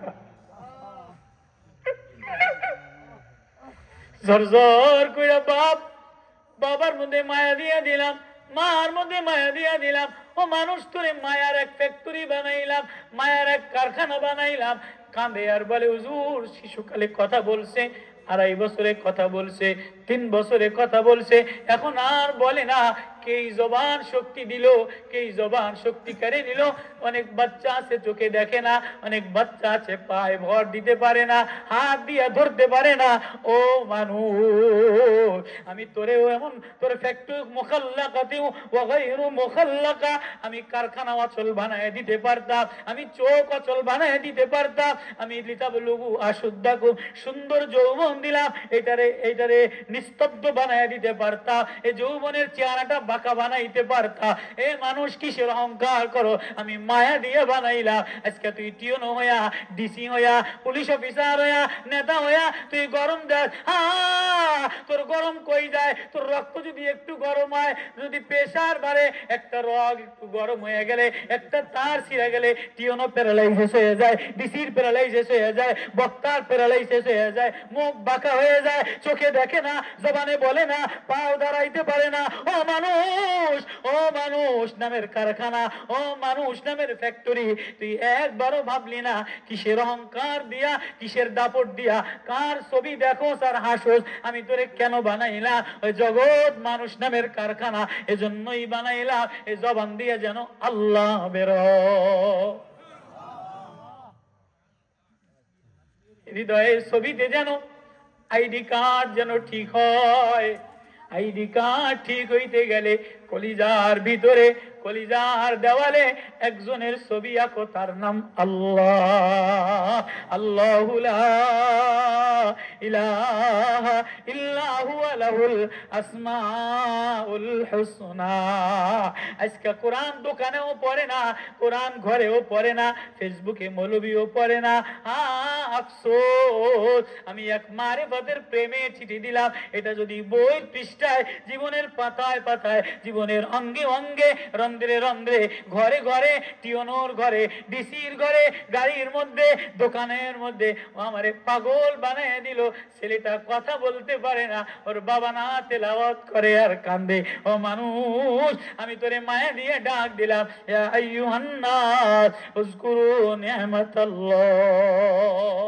Speaker 1: জর কইরা বাবার মধ্যে মায়া দিয়া দিলাম, মার মধ্যে মায়া দিয়া দিলাম। ও মানুষ, তোরে মায়ার এক ফ্যাক্টরি বানাইলাম, মায়ার এক কারখানা বানাইলাম। কাঁদে আর বলে, হুজুর শিশুকালে কথা বলছে, 2.5 বছরে কথা বলছে, 3 বছরে কথা বলছে, এখন আর বলে না। কে জবান শক্তি দিল, কে জবান শক্তি কেড়ে নিল? অনেক বাচ্চা আছে চোখে দেখে না, অনেক বাচ্চা আছে পায়ে ভর দিতে পারে না, হাত দিয়া ধরতে পারে না। ও মানুষ, আমি তোরেও এমন, তোর ফ্যাক্টরি মুখাল্লাকাতেও ওয়া গায়রু মুখাল্লাকা, আমি কারখানা অচল বানায় দিতে পারতাম, আমি চোখ অচল বানায় দিতে পারতাম, আমি লিতাবলুগু আশুদ্দাকুম, সুন্দর যৌবন দিলাম, এইটারে নিস্তব্ধ বানায় দিতে পারতাম, এই যৌবনের চেহারাটা বাঁকা বানাইতে পারতাম। এ মানুষ কিসের অহংকার করো? আমি মায়া দিয়ে বানাইলাম। আজকে তুই টিওনো হইয়া, ডিসি হইয়া, পুলিশ অফিসার হইয়া, নেতা হইয়া তুই গরম দেস। তোর গরম কই যায়? তোর রক্ত যদি একটু গরম হয়, যদি প্রেসার বাড়ে, একটা রগ একটু গরম হয়ে গেলে, একটা তার ছিঁড়ে গেলে টিওনো প্যারালাইসিস হয়ে যায়, ডিসির প্যারালাইসিস হয়ে যায়, বক্তার প্যারালাইসিস হয়ে যায়, মুখ বাঁকা হয়ে যায়, চোখে দেখে না, জবানে বলে না, পাও দাঁড়াইতে পারে না। ও মানুষ, ও মানুষ নামের কারখানা, ও মানুষ নামের ফ্যাক্টরি, তুই একবারও ভাবলি না কিসের অহংকার দিয়া, কিসের দাপট দিয়া, কার ছবি দেখো আর হাসোস? আমি তোরে কেন বানাইলাম? ওই জগৎ মানুষ নামের কারখানা, এজন্যই বানাইলাম, এই জবান দিয়ে যেন আল্লাহ বের, হৃদয়ের ছবিতে যেন আইডি কার্ড যেন ঠিক হয়। আইডি কার্ড ঠিক হইতে গেলে কলিজার ভিতরে, কলিজার দেওয়ালে একজনের ছবি আঁকো, তার নাম আল্লাহ। আল্লাহু লা ইলাহা ইল্লা হুয়া লাহুল আসমাউল হুসনা। আজকে কোরআন দোকানেও পড়ে না, কোরআন ঘরেও পড়ে না, ফেসবুকে মৌলবীও পড়ে না। আফসোস, আমি এক মারিফতের প্রেমে চিঠি দিলাম, এটা যদি বইয়ের পৃষ্ঠায়, জীবনের পাতায় পাতায়, জীবনের অঙ্গে অঙ্গে, রন্ধ্রে রন্ধ্রে, ঘরে ঘরে, টিওনোর ঘরে, ডিসির ঘরে, গাড়ির মধ্যে, দোকানের মধ্যে আমারে পাগল বানিয়ে দিল। ছেলেটা কথা বলতে পারে না, ওর বাবা না তেলাওয়াত করে আর কান্দে। ও মানুষ, আমি তোরে মায়া দিয়ে ডাক দিলাম, ইয়া আইয়ুহান নাস উযকুরু নি'মাতাল্লাহ।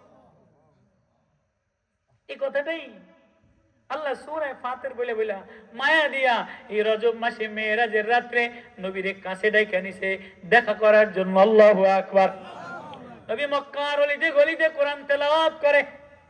Speaker 1: এই কথাটাই আল্লাহ সূরা ফাতির বলে বলে মায়া দিয়া এই রজব মাসে মেরাজের রাত্রে নবীর কাছে ডাইকা নিছে দেখা করার জন্য। আল্লাহু আকবার। নবী মক্কার অলিতে গলিতে কোরআন তেলাওয়াত করে,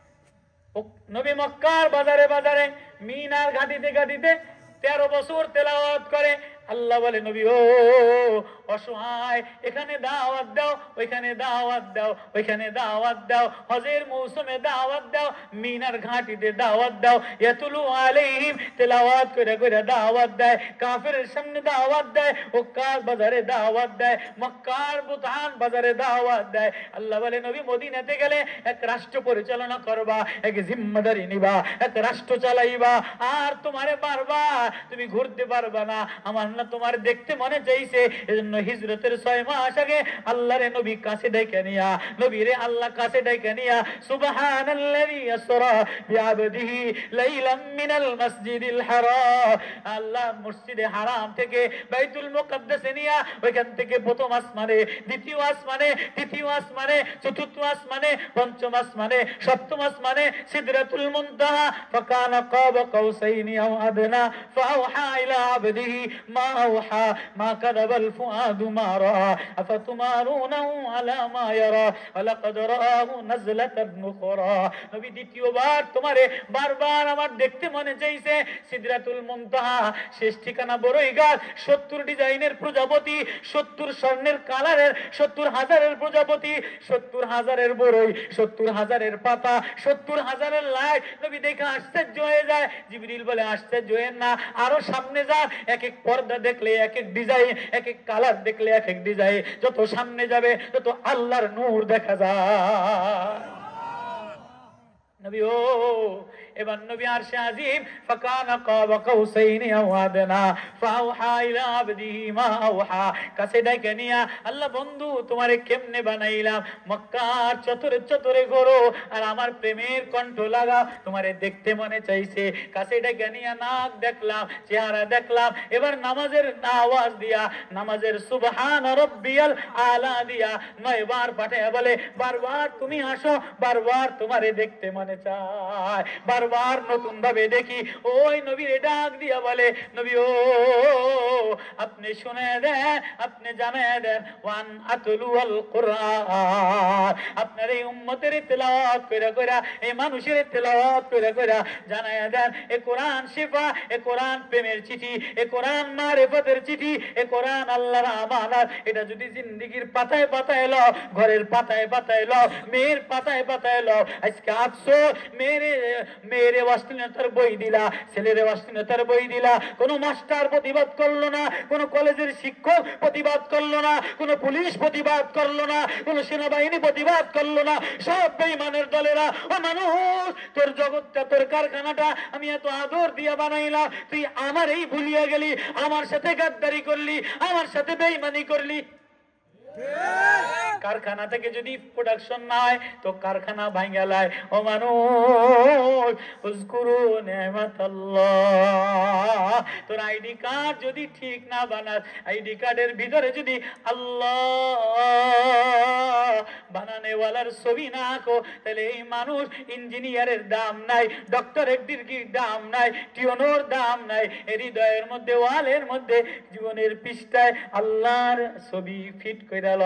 Speaker 1: নবী মক্কার বাজারে বাজারে, মিনার ঘাটিতে ঘাটিতে 13 বছর তেলাওয়াত করে। আল্লাহ বলে, নবী ও অসহায়, এখানে দাওয়াত দাও, ওইখানে দাওয়াত দাও, ওইখানে দাওয়াত দাও, হজের মৌসুমে দাওয়াত দাও, মিনার ঘাটিতে দাওয়াত দাও। ইয়াতুলু আলাইহিম, তেলাওয়াত করে করে দাওয়াত দেয়, কাফেরের সামনে দাওয়াত দেয়, ওকার বাজারে দাওয়াত দেয়, মক্কার বুতান বাজারে দাওয়াত দেয়। আল্লাহ বলে, নবী মদিনাতে গেলে এক রাষ্ট্র পরিচালনা করবা, এক জিম্মাদারি নিবা, এক রাষ্ট্র চালাইবা, আর তোমারে বারবার তুমি ঘুরতে পারবা না। আমার না তোমার দেখতে মনে চাইছে, এজন্য হিজরতের 6 মাস আগে আল্লাহরে নবী কাছে ডেকে নিয়া, নবীরে আল্লাহ কাছে ডেকে নিয়া, সুবহানাল্লাযী আসরা বিআবদিহি লাইলাম মিনাল মাসজিদিল হারাম, আল্লাহ মসজিদে হারাম থেকে বাইতুল মুকাদ্দাসে নিয়া, ওইখান থেকে প্রথম আসমানে, দ্বিতীয় আসমানে, তৃতীয় আসমানে, চতুর্থ আসমানে, পঞ্চম আসমানে, সপ্তম আসমানে, সিদরাতুল মুনতাহা, ফাকানা কাবা কাউসাইনি আও আদনা, ফাআওহা ইলা আবদিহি মা আওহা, মা কাযাবাল ফুআদু মা রাআ, আফাতুমারুনাহু আলা মা ইয়ারা, ওয়ালাকাদ রাআহু নাজলাতান উখরা। নবী দ্বিতীয়বার তোমারে বারবার আমার দেখতে মনে চাইছে। সিদরাতুল মুনতাহা, শেষ ঠিকানা বড়ই গাছ, 70 ডিজাইনের প্রজাপতি, 70 স্বর্ণের কালারের, 70,000 প্রজাপতি, 70,000 বড়ই, 70,000 পাতা, 70,000 লাইট। নবী দেখে আশ্চর্য হয়ে যায়। জিবরিল বলে, আশ্চর্য হয়েন না, আরো সামনে যান, এক এক পর্দা দেখলে এক এক ডিজাইন, এক এক কালার দেখলে এক এক ডিজাইন। যত সামনে যাবে তত আল্লাহর নূর দেখা যায়। নবী ও এবার নবী আরশে আজিম, ফাকানা কাবা কাউসাইনি আও আদনা, ফাআওহা ইলা আবদিহি মা আওহা, কাছে ডাইকা নিয়া, আল্লাহ বন্ধু তোমারে কেমনে বানাইলাম, মক্কার চতুরে চতুরে ঘোরো আর আমার প্রেমের কণ্ঠ লাগা, তোমারে দেখতে মনে চাইছে। কাছে ডাইকা নিয়া নাক দেখলাম, চেহারা দেখলাম। এবার নামাজের আওয়াজ দিয়া, নামাজের সুবহান রাব্বিয়াল আলা দিয়া 9 বার পাঠায়া বলে, বারবার তুমি আসো, বারবার তোমারে দেখতে মনে চায়, বারবার নতুন ভাবে দেখি। ওই নবীর ডাক দিয়া বলে, নবী ও আপনি শুনে দেন, আপনি জানিয়ে দেন, ওয়ান আতলুল কুরআন, আপনার এই উম্মতের তেলাওয়াত কইরা কইরা, এই মানুষের তেলাওয়াত কইরা কইরা জানায়া দেন, এ কোরআন শিফা, এ কোরআন প্রেমের চিঠি, এ কোরআন মারিফতের চিঠি, এ কোরআন আল্লাহর আমানত। এটা যদি জিন্দেগির পাতায় পাতায় লও, ঘরের পাতায় পাতায় লও, মেয়ের পাতায় পাতায় লও। আজকে আফসোস, মেয়েরে অশ্লীলতার বই দিলা, ছেলেরে অশ্লীলতার বই দিলা, কোন মাস্টার প্রতিবাদ করলো না, কোন কলেজের শিক্ষক প্রতিবাদ করলো না, কোন পুলিশ প্রতিবাদ করলো না, কোন সেনাবাহিনী প্রতিবাদ করলো না, সব বেঈমানের দলেরা। ও মানুষ, তোর জগৎটা, তোর কারখানাটা আমি এত আদর দিয়া বানাইলাম, তুই আমার এই ভুলিয়া গেলি, আমার সাথে গাদ্দারি করলি, আমার সাথে বেঈমানি করলি। কারখানা থেকে যদি প্রোডাকশন না হয় তো কারখানা ভাঙা লাই। ও মানুষ, উযকুরু নি'মাতাল্লাহ, তোর আইডি কার্ড যদি ঠিক না বানাস, আইডি কার্ডের ভিতরে যদি আল্লাহ বানানেওয়ালার ছবি না আঁকো, তাহলে এই মানুষ ইঞ্জিনিয়ারের দাম নাই, ডক্টরের ডিগ্রির দাম নাই, টিওনোর দাম নাই। হৃদয়ের মধ্যে, ওয়ালের মধ্যে, জীবনের পৃষ্ঠায় আল্লাহর ছবি ফিট করে দাও।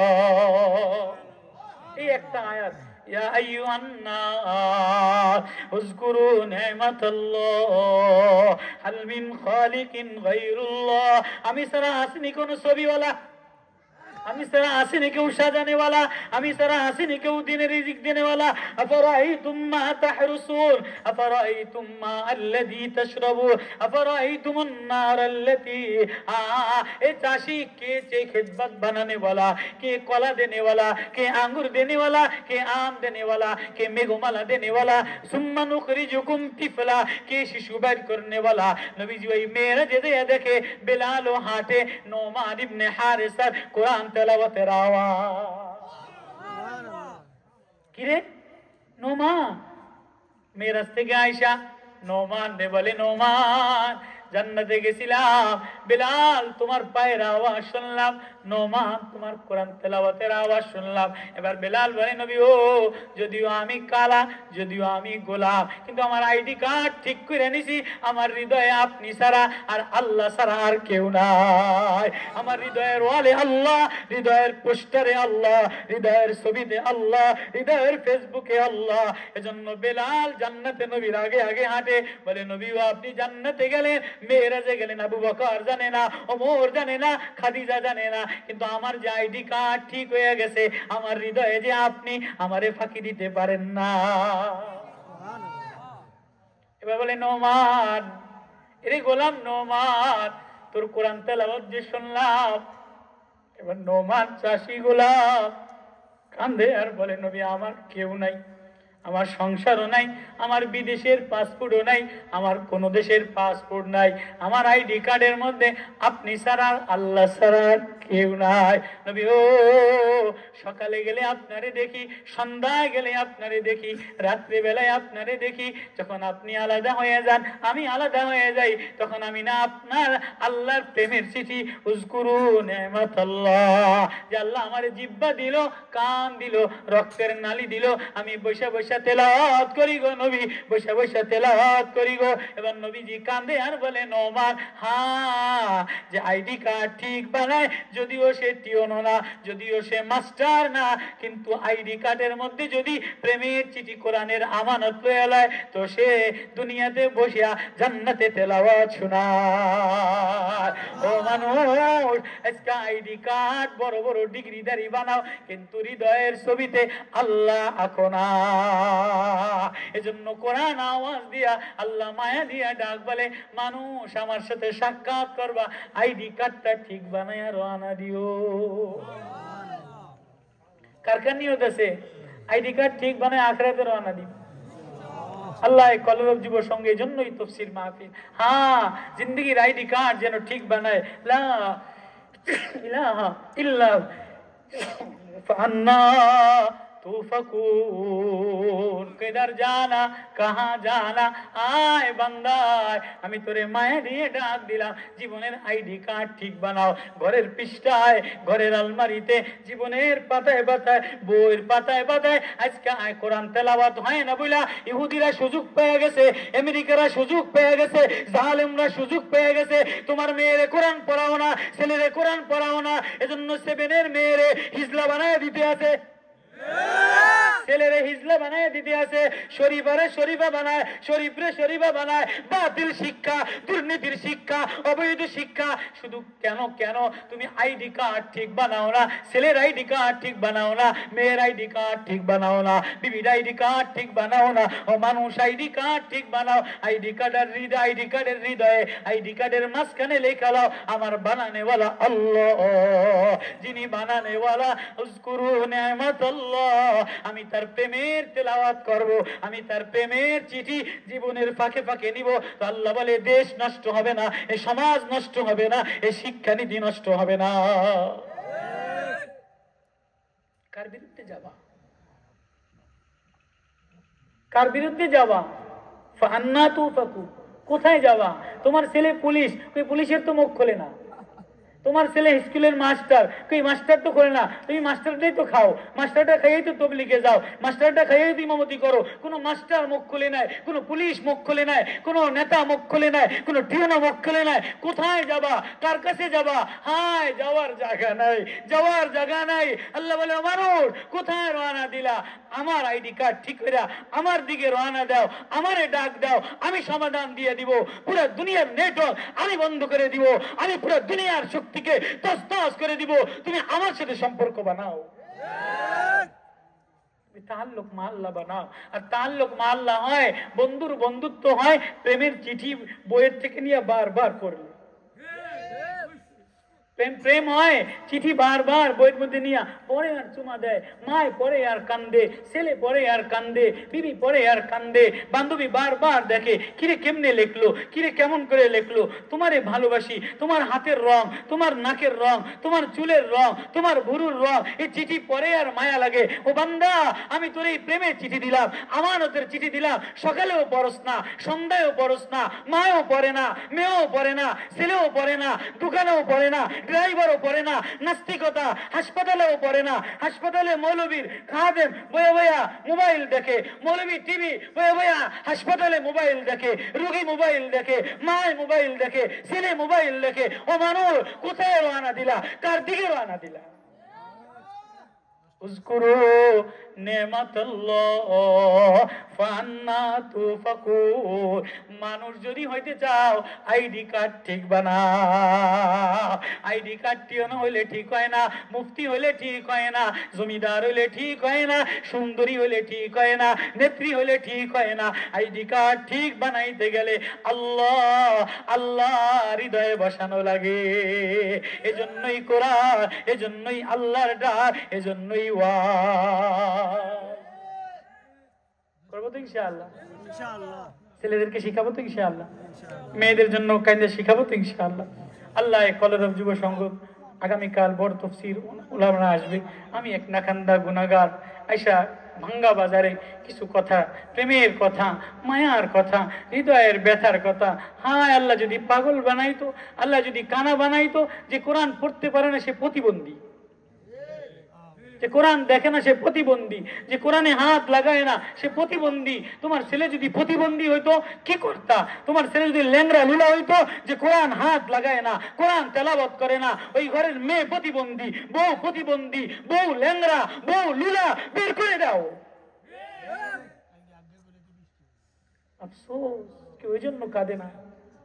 Speaker 1: এই একটা আয়াত, ইয়া আইয়ুহান নাস উযকুরু নি'মাতাল্লাহ হাল মিন খালিকিন গায়রুল্লাহ, আমি ছাড়া আসেনি কোন ছবিওয়ালা? আমি সারা আসেনি কেউ সাজানে वाला, আমি সারা আসেনি কেউ দিনের রিজিক দেনে वाला। আফরাইতুম মা তাহরুসুন আফরাইতুম মা আল্লাযী তাশরাবুন আফরাইতুমুন নার আল্লাতী এ চাষি কে চে খেদমত বানানে वाला, কে কলা দেনে वाला, কে আঙ্গুর দেনে वाला, কে আম দেনে वाला, কে মেঘমালা দেনে वाला, সুম্মা নুখরিজুকুম তিফলা, কে শিশু বের করনে वाला। নবীজি ওই মেরাজে দেখে বেলাল ও হাটে নোমান ইবনে হারিসার কোরআন তেলাওয়াতের আওয়াজ। কিরে নোমান? মেরাজ থেকে আয়েশা নোমান রে বলে, নোমান জান্নাতে গেছিলাম, বেলাল তোমার পায়ের আওয়াজ শুনলাম, নোমান তোমার কোরআন তেলাওয়াতের আওয়াজ শুনলাম। এবার বেলাল বলে, নবী ও যদিও আমি কালা, যদিও আমি গোলাম, কিন্তু আমার আইডি কার্ড ঠিক করে নিছি, আমার হৃদয়ে আপনি ছাড়া আর আল্লাহ ছাড়া আর কেউ নাই। আমার হৃদয়ের ওয়ালে আল্লাহ, হৃদয়ের পোস্টারে আল্লাহ, হৃদয়ের ছবিতে আল্লাহ, হৃদয়ের ফেসবুকে আল্লাহ। এজন্য বেলাল জান্নাতে নবীর আগে আগে হাঁটে, বলে নবী ও আপনি জান্নাতে গেলেন, মেরাজে গেলেন, আবু বকর জানে না, ওমর জানে না, খাদিজা জানে না, কিন্তু আমার যে আইডি কার্ড ঠিক হয়ে গেছে, আমার হৃদয়ে যে আপনি আমারে ফাঁকি দিতে পারেন না। এবার বলে, নোমান এরে গোলাম নোমান, তোর কোরআন তেলাওয়াত যে শুনলাম। এবার নোমান চাষি গোলাম কান্দে আর বলে, নবী আমার কেউ নাই, আমার সংসারও নাই, আমার বিদেশের পাসপোর্টও নাই, আমার কোন দেশের পাসপোর্ট নাই, আমার আইডি কার্ডের মধ্যে আপনি ছাড়া আল্লাহ ছাড়া কেউ নাই। নবী ও সকালে গেলে আপনারে দেখি, সন্ধ্যায় গেলে আপনারে দেখি, রাত্রে বেলায় আপনারে দেখি, যখন আপনি আলাদা হয়ে যান, আমি আলাদা হয়ে যাই, তখন আমি না আপনার আল্লাহর প্রেমের চিঠি উযকুরু নি'মাতাল্লাহ, যে আল্লাহ আমারে জিহ্বা দিল, কান দিল, রক্তের নালী দিল, আমি বৈশা বৈশা তেলাওয়াত করি গো নবী, বৈশা বৈশা তেলাওয়াত করি গো। এবার নবীজি কান্দে আর বলে, নোমান হ্যাঁ, যে আইডি কার্ড ঠিক বানায়, যদিও সে টিওনো না, যদিও সে মাস্টার না, কিন্তু আইডি কার্ডের মধ্যে যদি প্রেমের চিঠি কোরআনের আমানত লয়ে লয়, তো সে দুনিয়াতে বসিয়া জান্নাতে তেলাওয়াত শোনায়। ও মানুষ, আজকে আইডি কার্ড বড় বড় ডিগ্রিদারি বানাও, কিন্তু হৃদয়ের ছবিতে আল্লাহ আঁকো না। এজন্য কোরআন আওয়াজ দিয়া আল্লাহ মায়া দিয়া ডাক বলে, মানুষ আমার সাথে সাক্ষাৎ করবা, আইডি কার্ডটা ঠিক বানায়া রওনা দিও। কার কার নিয়ত আছে আইডি কার্ড ঠিক বানায় আখিরাতে রওনা দিও? আল্লাহ কলরব যুব সঙ্গে জন্যই তাফসীর মাহফিল। হ্যাঁ, জিন্দেগির আইডি কার্ড যেন ঠিক বানায়, লা ইলাহা ইল্লা ফান্না তুফাকুন, কিধার জানা কাহা জানা, আয় বান্দায় আমি তোরে মায়া দিয়ে ডাক দিলাম, জীবনের আইডি কার্ড ঠিক বানাও। ঘরের পৃষ্ঠায়, ঘরের আলমারিতে, জীবনের পাতায় পাতায়, বইয়ের পাতায় পাতায় আজকে আয় কোরআন তেলাওয়াত হয় না বইলা ইহুদিরা সুযোগ পেয়ে গেছে, আমেরিকারা সুযোগ পেয়ে গেছে, জালেমরা সুযোগ পেয়ে গেছে। তোমার মেয়েরে কোরআন পড়াও না, ছেলেরে কোরআন পড়াও না, এজন্য সেভেনের মেয়েরে হিজলা বানায় দিতে আছে, ছেলেরে হিজলা বানায় দিতে আছে, শরীফারে শরীফা বানায়, শরীফরে শরীফা বানায়। বাতিল শিক্ষা, দুর্নীতির শিক্ষা, অবৈধ শিক্ষা। শুধু কেন কেন তুমি আইডি কার্ড ঠিক বানাও না, ছেলের আইডি কার্ড ঠিক বানাও না, মেয়ের আইডি কার্ড ঠিক বানাও না, বিবির আইডি কার্ড ঠিক বানাও না, ও মানুষ আইডি কার্ড ঠিক বানাও। আইডি কার্ডের হৃদয়, আইডি কার্ডের হৃদয়ে, আইডি কার্ডের মাঝখানে লেখা লাও আমার বানানেওয়ালা আল্লাহ, যিনি বানানেওয়ালা উযকুরু নি'মাতাল্লাহ, আমি তার প্রেমের তেলাওয়াত করব, আমি তার প্রেমের চিঠি জীবনের ফাঁকে ফাঁকে নিব। তো আল্লাহ বলে, দেশ নষ্ট হবে না, এই সমাজ নষ্ট হবে না, এই শিক্ষানীতি নষ্ট হবে না। কার বিরুদ্ধে যাবা? কার বিরুদ্ধে যাবা? ফান্না তুফাকু, কোথায় যাবা? তোমার ছেলে পুলিশ, ওই পুলিশের তো মুখ খোলে না। তোমার ছেলে স্কুলের মাস্টার, কই মাস্টার তো করে না, তুমি মাস্টারটাই তো খাও, মাস্টারটা খাইয়েই তো তবলিগে যাও, মাস্টারটা খাইয়েই তো ইমামতি করো। কোনো মাস্টার মুখ খুলে নাই, কোনো পুলিশ মুখ খুলে নাই, কোনো নেতা মুখ খুলে নাই, কোনো টিউনা মুখ খুলে নাই। কোথায় যাবা? কার কাছে যাবা? হায়, যাওয়ার জায়গা নাই, যাওয়ার জায়গা নাই। আল্লাহ বলে, মানুষ কোথায় রওনা দিলা? আমার আইডি কার্ড ঠিক করে আমার দিকে রওনা দাও, আমারে ডাক দাও, আমি সমাধান দিয়ে দিব। পুরো দুনিয়ার নেটওয়ার্ক আমি বন্ধ করে দিব, আমি পুরো দুনিয়ার শক্তি থেকে তছনছ করে দিব, তুমি আমার সাথে সম্পর্ক বানাও, তাল্লুক মা আল্লাহ বানাও। আর তাল্লুক মা আল্লাহ হয়, বন্ধুর বন্ধুত্ব হয় প্রেমের চিঠি বইয়ের থেকে নিয়ে বারবার পড়লে। প্রেম হয় চিঠি বারবার বইয়ের মধ্যে নিয়ে পরে আর চুমা দেয়, মায় পরে আর কান্দে, ছেলে পরে আর কান্দে, বিবি পরে আর কান্দে, বান্ধবী বারবার দেখে কিরে কেমনে লেখলো, কিরে কেমন করে লেখলো, তোমারে ভালোবাসি, তোমার হাতের রং, তোমার নাকের রং, তোমার চুলের রং, তোমার ভুরুর রং, এই চিঠি পরে আর মায়া লাগে। ও বান্দা, আমি তোর এই প্রেমের চিঠি দিলাম, আমানতের চিঠি দিলাম, সকালেও পড়স না, সন্ধ্যায়ও পড়স না, মায়ও পড়ে না, মেয়েও পড়ে না, ছেলেও পড়ে না, দোকানেও পড়ে না, ড্রাইভারও পড়ে না, নাস্তিকতা, হাসপাতালেও পড়ে না, হাসপাতালে মৌলবীর খাদেম বয়া বয়া মোবাইল দেখে, মৌলবী টিভি বয়া বয়া হাসপাতালে মোবাইল দেখে, রোগী মোবাইল দেখে, মায় মোবাইল দেখে, ছেলে মোবাইল দেখে। ও মানুষ, কোথায় রওনা দিলা, কার দিকে রওনা দিলা? উযকুরু নি'মাতাল্লাহ ফান্না তুফাকুন। মানুষ যদি হইতে চাও আইডি কার্ড ঠিক বানাও। আইডি কার্ডটিও না হইলে ঠিক হয় না, মুফতি হইলে ঠিক হয় না, জমিদার হইলে ঠিক হয় না, সুন্দরী হইলে ঠিক হয় না, নেত্রী হইলে ঠিক হয় না। আইডি কার্ড ঠিক বানাইতে গেলে আল্লাহ আল্লাহ হৃদয়ে বসানো লাগে। এজন্যই কোরআন, এজন্যই আল্লাহর ডাক, এজন্যই করবো তো ইনশাআল্লাহ। ছেলেদেরকে শিখাবো তো ইনশাআল্লাহ, মেয়েদের জন্য কাইন্দা শিখাবো তো ইনশাআল্লাহ। আল্লাহ কলরব যুব সংঘ আগামীকাল বড় তফসির উলামারা আসবে। আমি এক নাকান্দা গুনাহগার আইসা ভাঙ্গা বাজারে কিছু কথা, প্রেমের কথা, মায়ার কথা, হৃদয়ের ব্যথার কথা। হায় আল্লাহ যদি পাগল বানাইতো, আল্লাহ যদি কানা বানাইতো, যে কোরআন পড়তে পারে না সে প্রতিবন্ধী, যে কোরআন দেখে না সে প্রতিবন্ধী, যে কোরআনে হাত লাগায় না সে প্রতিবন্ধী। তোমার ছেলে যদি প্রতিবন্ধী হইতো কি করতা? তোমার ছেলে যদি ল্যাংরা লুলা হইতো, যে কোরআন হাত লাগায় না, কোরআন তেলাওয়াত করে না, ওই ঘরের মেয়ে প্রতিবন্ধী, বউ প্রতিবন্ধী, বউ ল্যাংরা, বউ লুলা, বের করে দাও। আফসোস কি ওই জন্য কাঁদে না।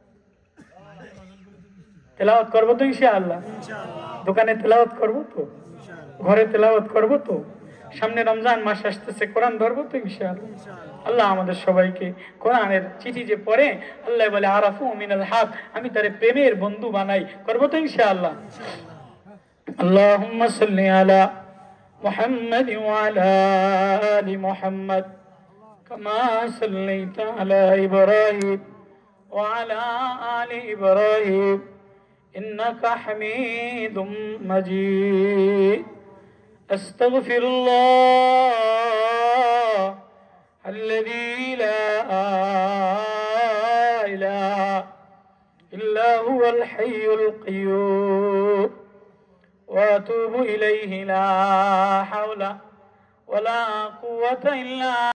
Speaker 1: তেলাওয়াত করবো তো ইনশাআল্লাহ, দোকানে তেলাওয়াত করবো তো, ঘরে তেলাওয়াত করবো তো, সামনে রমজান মাস আসতেছে, কোরআন ধরবো তো ইনশাআল্লাহ। আল্লাহ আমাদের সবাইকে কোরআনের চিঠি যে পড়ে আল্লাহ বলে আরাফু মিনাল হক, আমি তারে প্রেমের বন্ধু বানাই, করবো তো ইনশাআল্লাহ। আল্লাহুম্মা সাল্লি আলা মুহাম্মাদ ওয়া আলা আলি মুহাম্মাদ কামা সাল্লাইতা আলা ইব্রাহিম ওয়া আলা আলি ইব্রাহিম ইন্নাকা হামিদুম মাজিদ। أستغفر الله الذي لا إله إلا هو الحي القيوم وأتوب إليه لا حول ولا قوة إلا